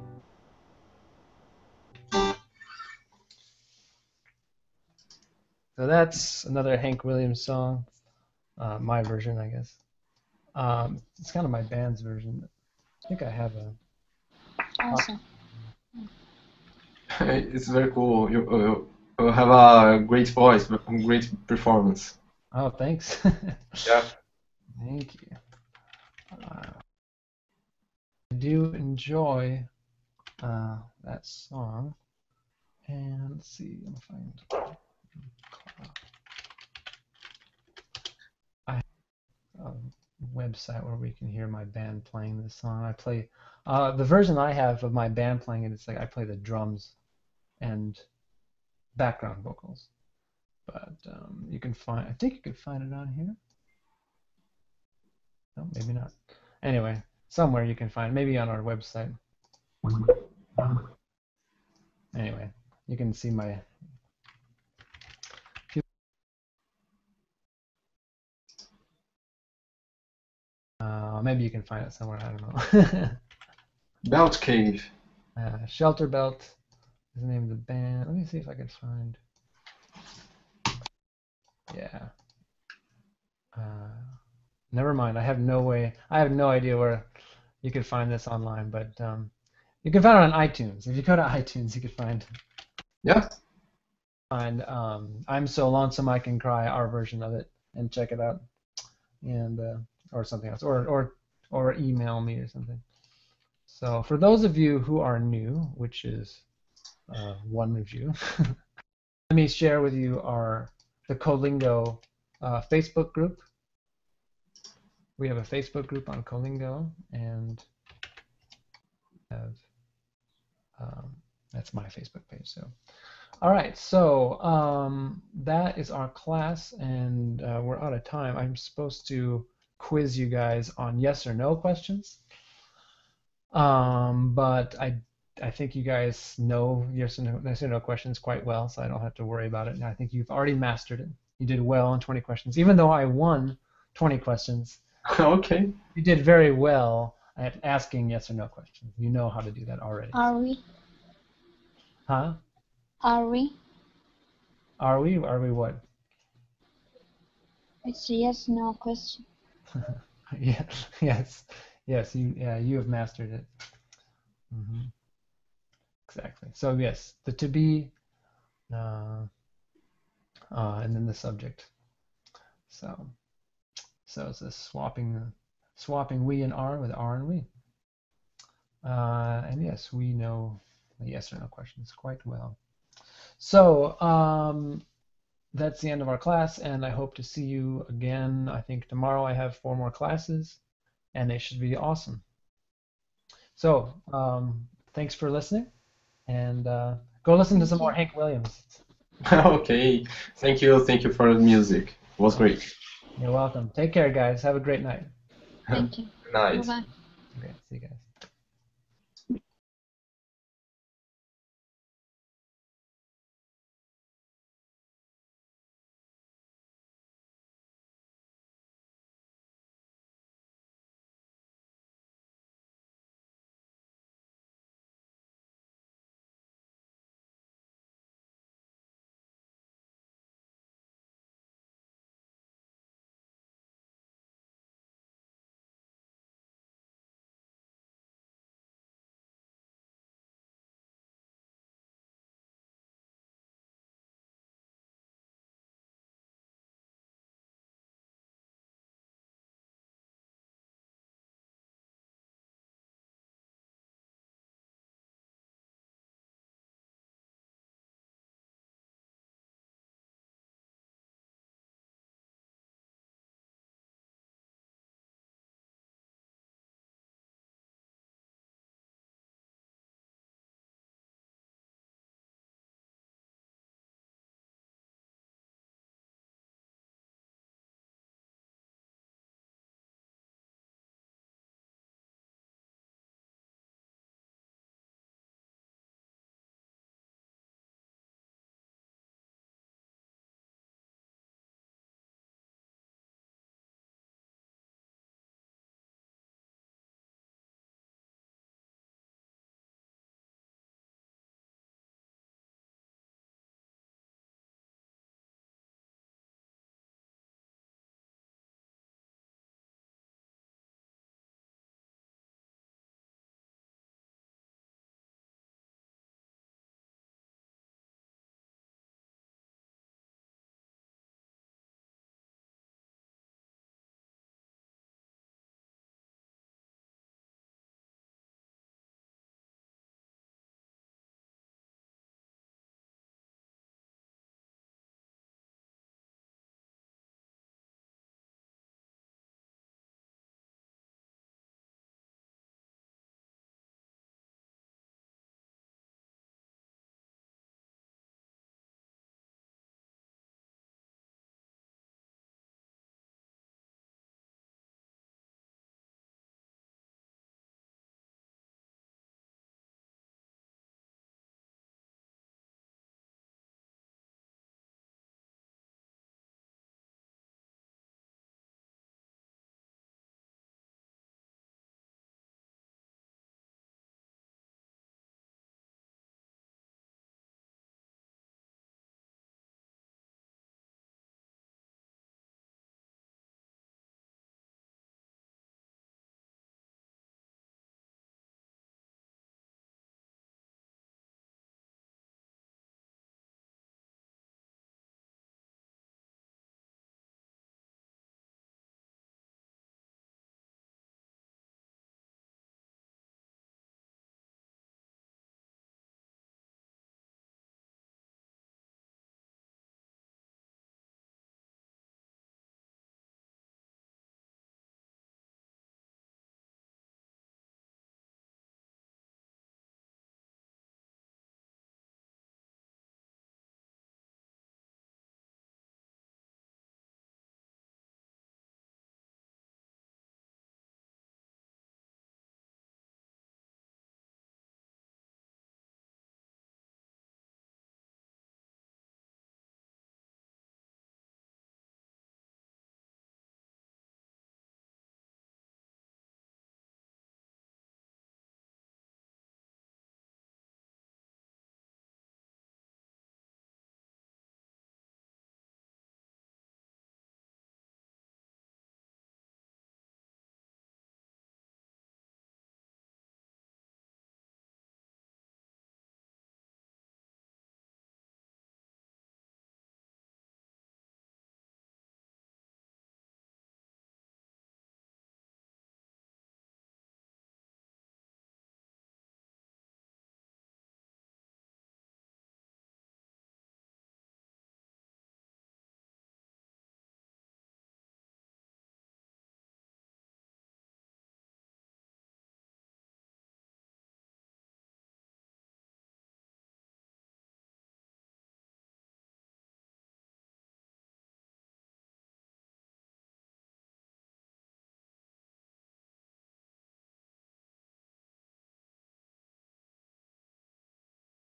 [SPEAKER 1] So that's another Hank Williams song, uh, my version, I guess. Um, it's kind of my band's version. I think I have a.
[SPEAKER 2] Awesome.
[SPEAKER 4] It's very cool. You, uh, you have a great voice, a great performance.
[SPEAKER 1] Oh, thanks.
[SPEAKER 4] Yeah.
[SPEAKER 1] Thank you. Uh, I do enjoy uh, that song. And let's see, I'm gonna find. I have a website where we can hear my band playing this song. I play uh, the version I have of my band playing it. It's like I play the drums and background vocals. But um, you can find. I think you can find it on here. No, maybe not. Anyway, somewhere you can find. Maybe on our website. Anyway, you can see my. Uh, maybe you can find it somewhere. I don't know.
[SPEAKER 4] Belt Cave.
[SPEAKER 1] Uh, Shelter Belt is the name of the band. Let me see if I can find. Yeah. Uh, never mind. I have no way. I have no idea where you can find this online, but um, you can find it on iTunes. If you go to iTunes, you can find.
[SPEAKER 4] Yeah.
[SPEAKER 1] Find um, "I'm So Lonesome I Can Cry," our version of it, and check it out, and uh, or something else, or or or email me or something. So for those of you who are new, which is uh, one of you, let me share with you our the Colingo uh, Facebook group. We have a Facebook group on Colingo, and have um, that's my Facebook page. So, all right. So um, that is our class, and uh, we're out of time. I'm supposed to quiz you guys on yes or no questions. Um, but I, I think you guys know yes or no, yes or no questions quite well, so I don't have to worry about it. And I think you've already mastered it. You did well on twenty questions, even though I won twenty questions.
[SPEAKER 4] Okay.
[SPEAKER 1] You did very well at asking yes or no questions. You know how to do that already.
[SPEAKER 2] Are we?
[SPEAKER 1] Huh?
[SPEAKER 2] Are we?
[SPEAKER 1] Are we? Are we what?
[SPEAKER 2] It's a yes no question.
[SPEAKER 1] Yeah. Yes. Yes. You. Yeah. You have mastered it. Mm-hmm. Exactly. So yes, the to be, uh, uh, and then the subject. So. So it's a swapping, swapping we and are with are and we. Uh, and yes, we know the yes or no questions quite well. So um, that's the end of our class, and I hope to see you again. I think tomorrow I have four more classes, and they should be awesome. So, um, thanks for listening, and uh, go listen to some more Hank Williams.
[SPEAKER 4] Okay, thank you, thank you for the music. It was great.
[SPEAKER 1] You're welcome. Take care, guys. Have a great night.
[SPEAKER 2] Thank you.
[SPEAKER 4] Good night.
[SPEAKER 2] Bye-bye.
[SPEAKER 1] Okay, see you guys.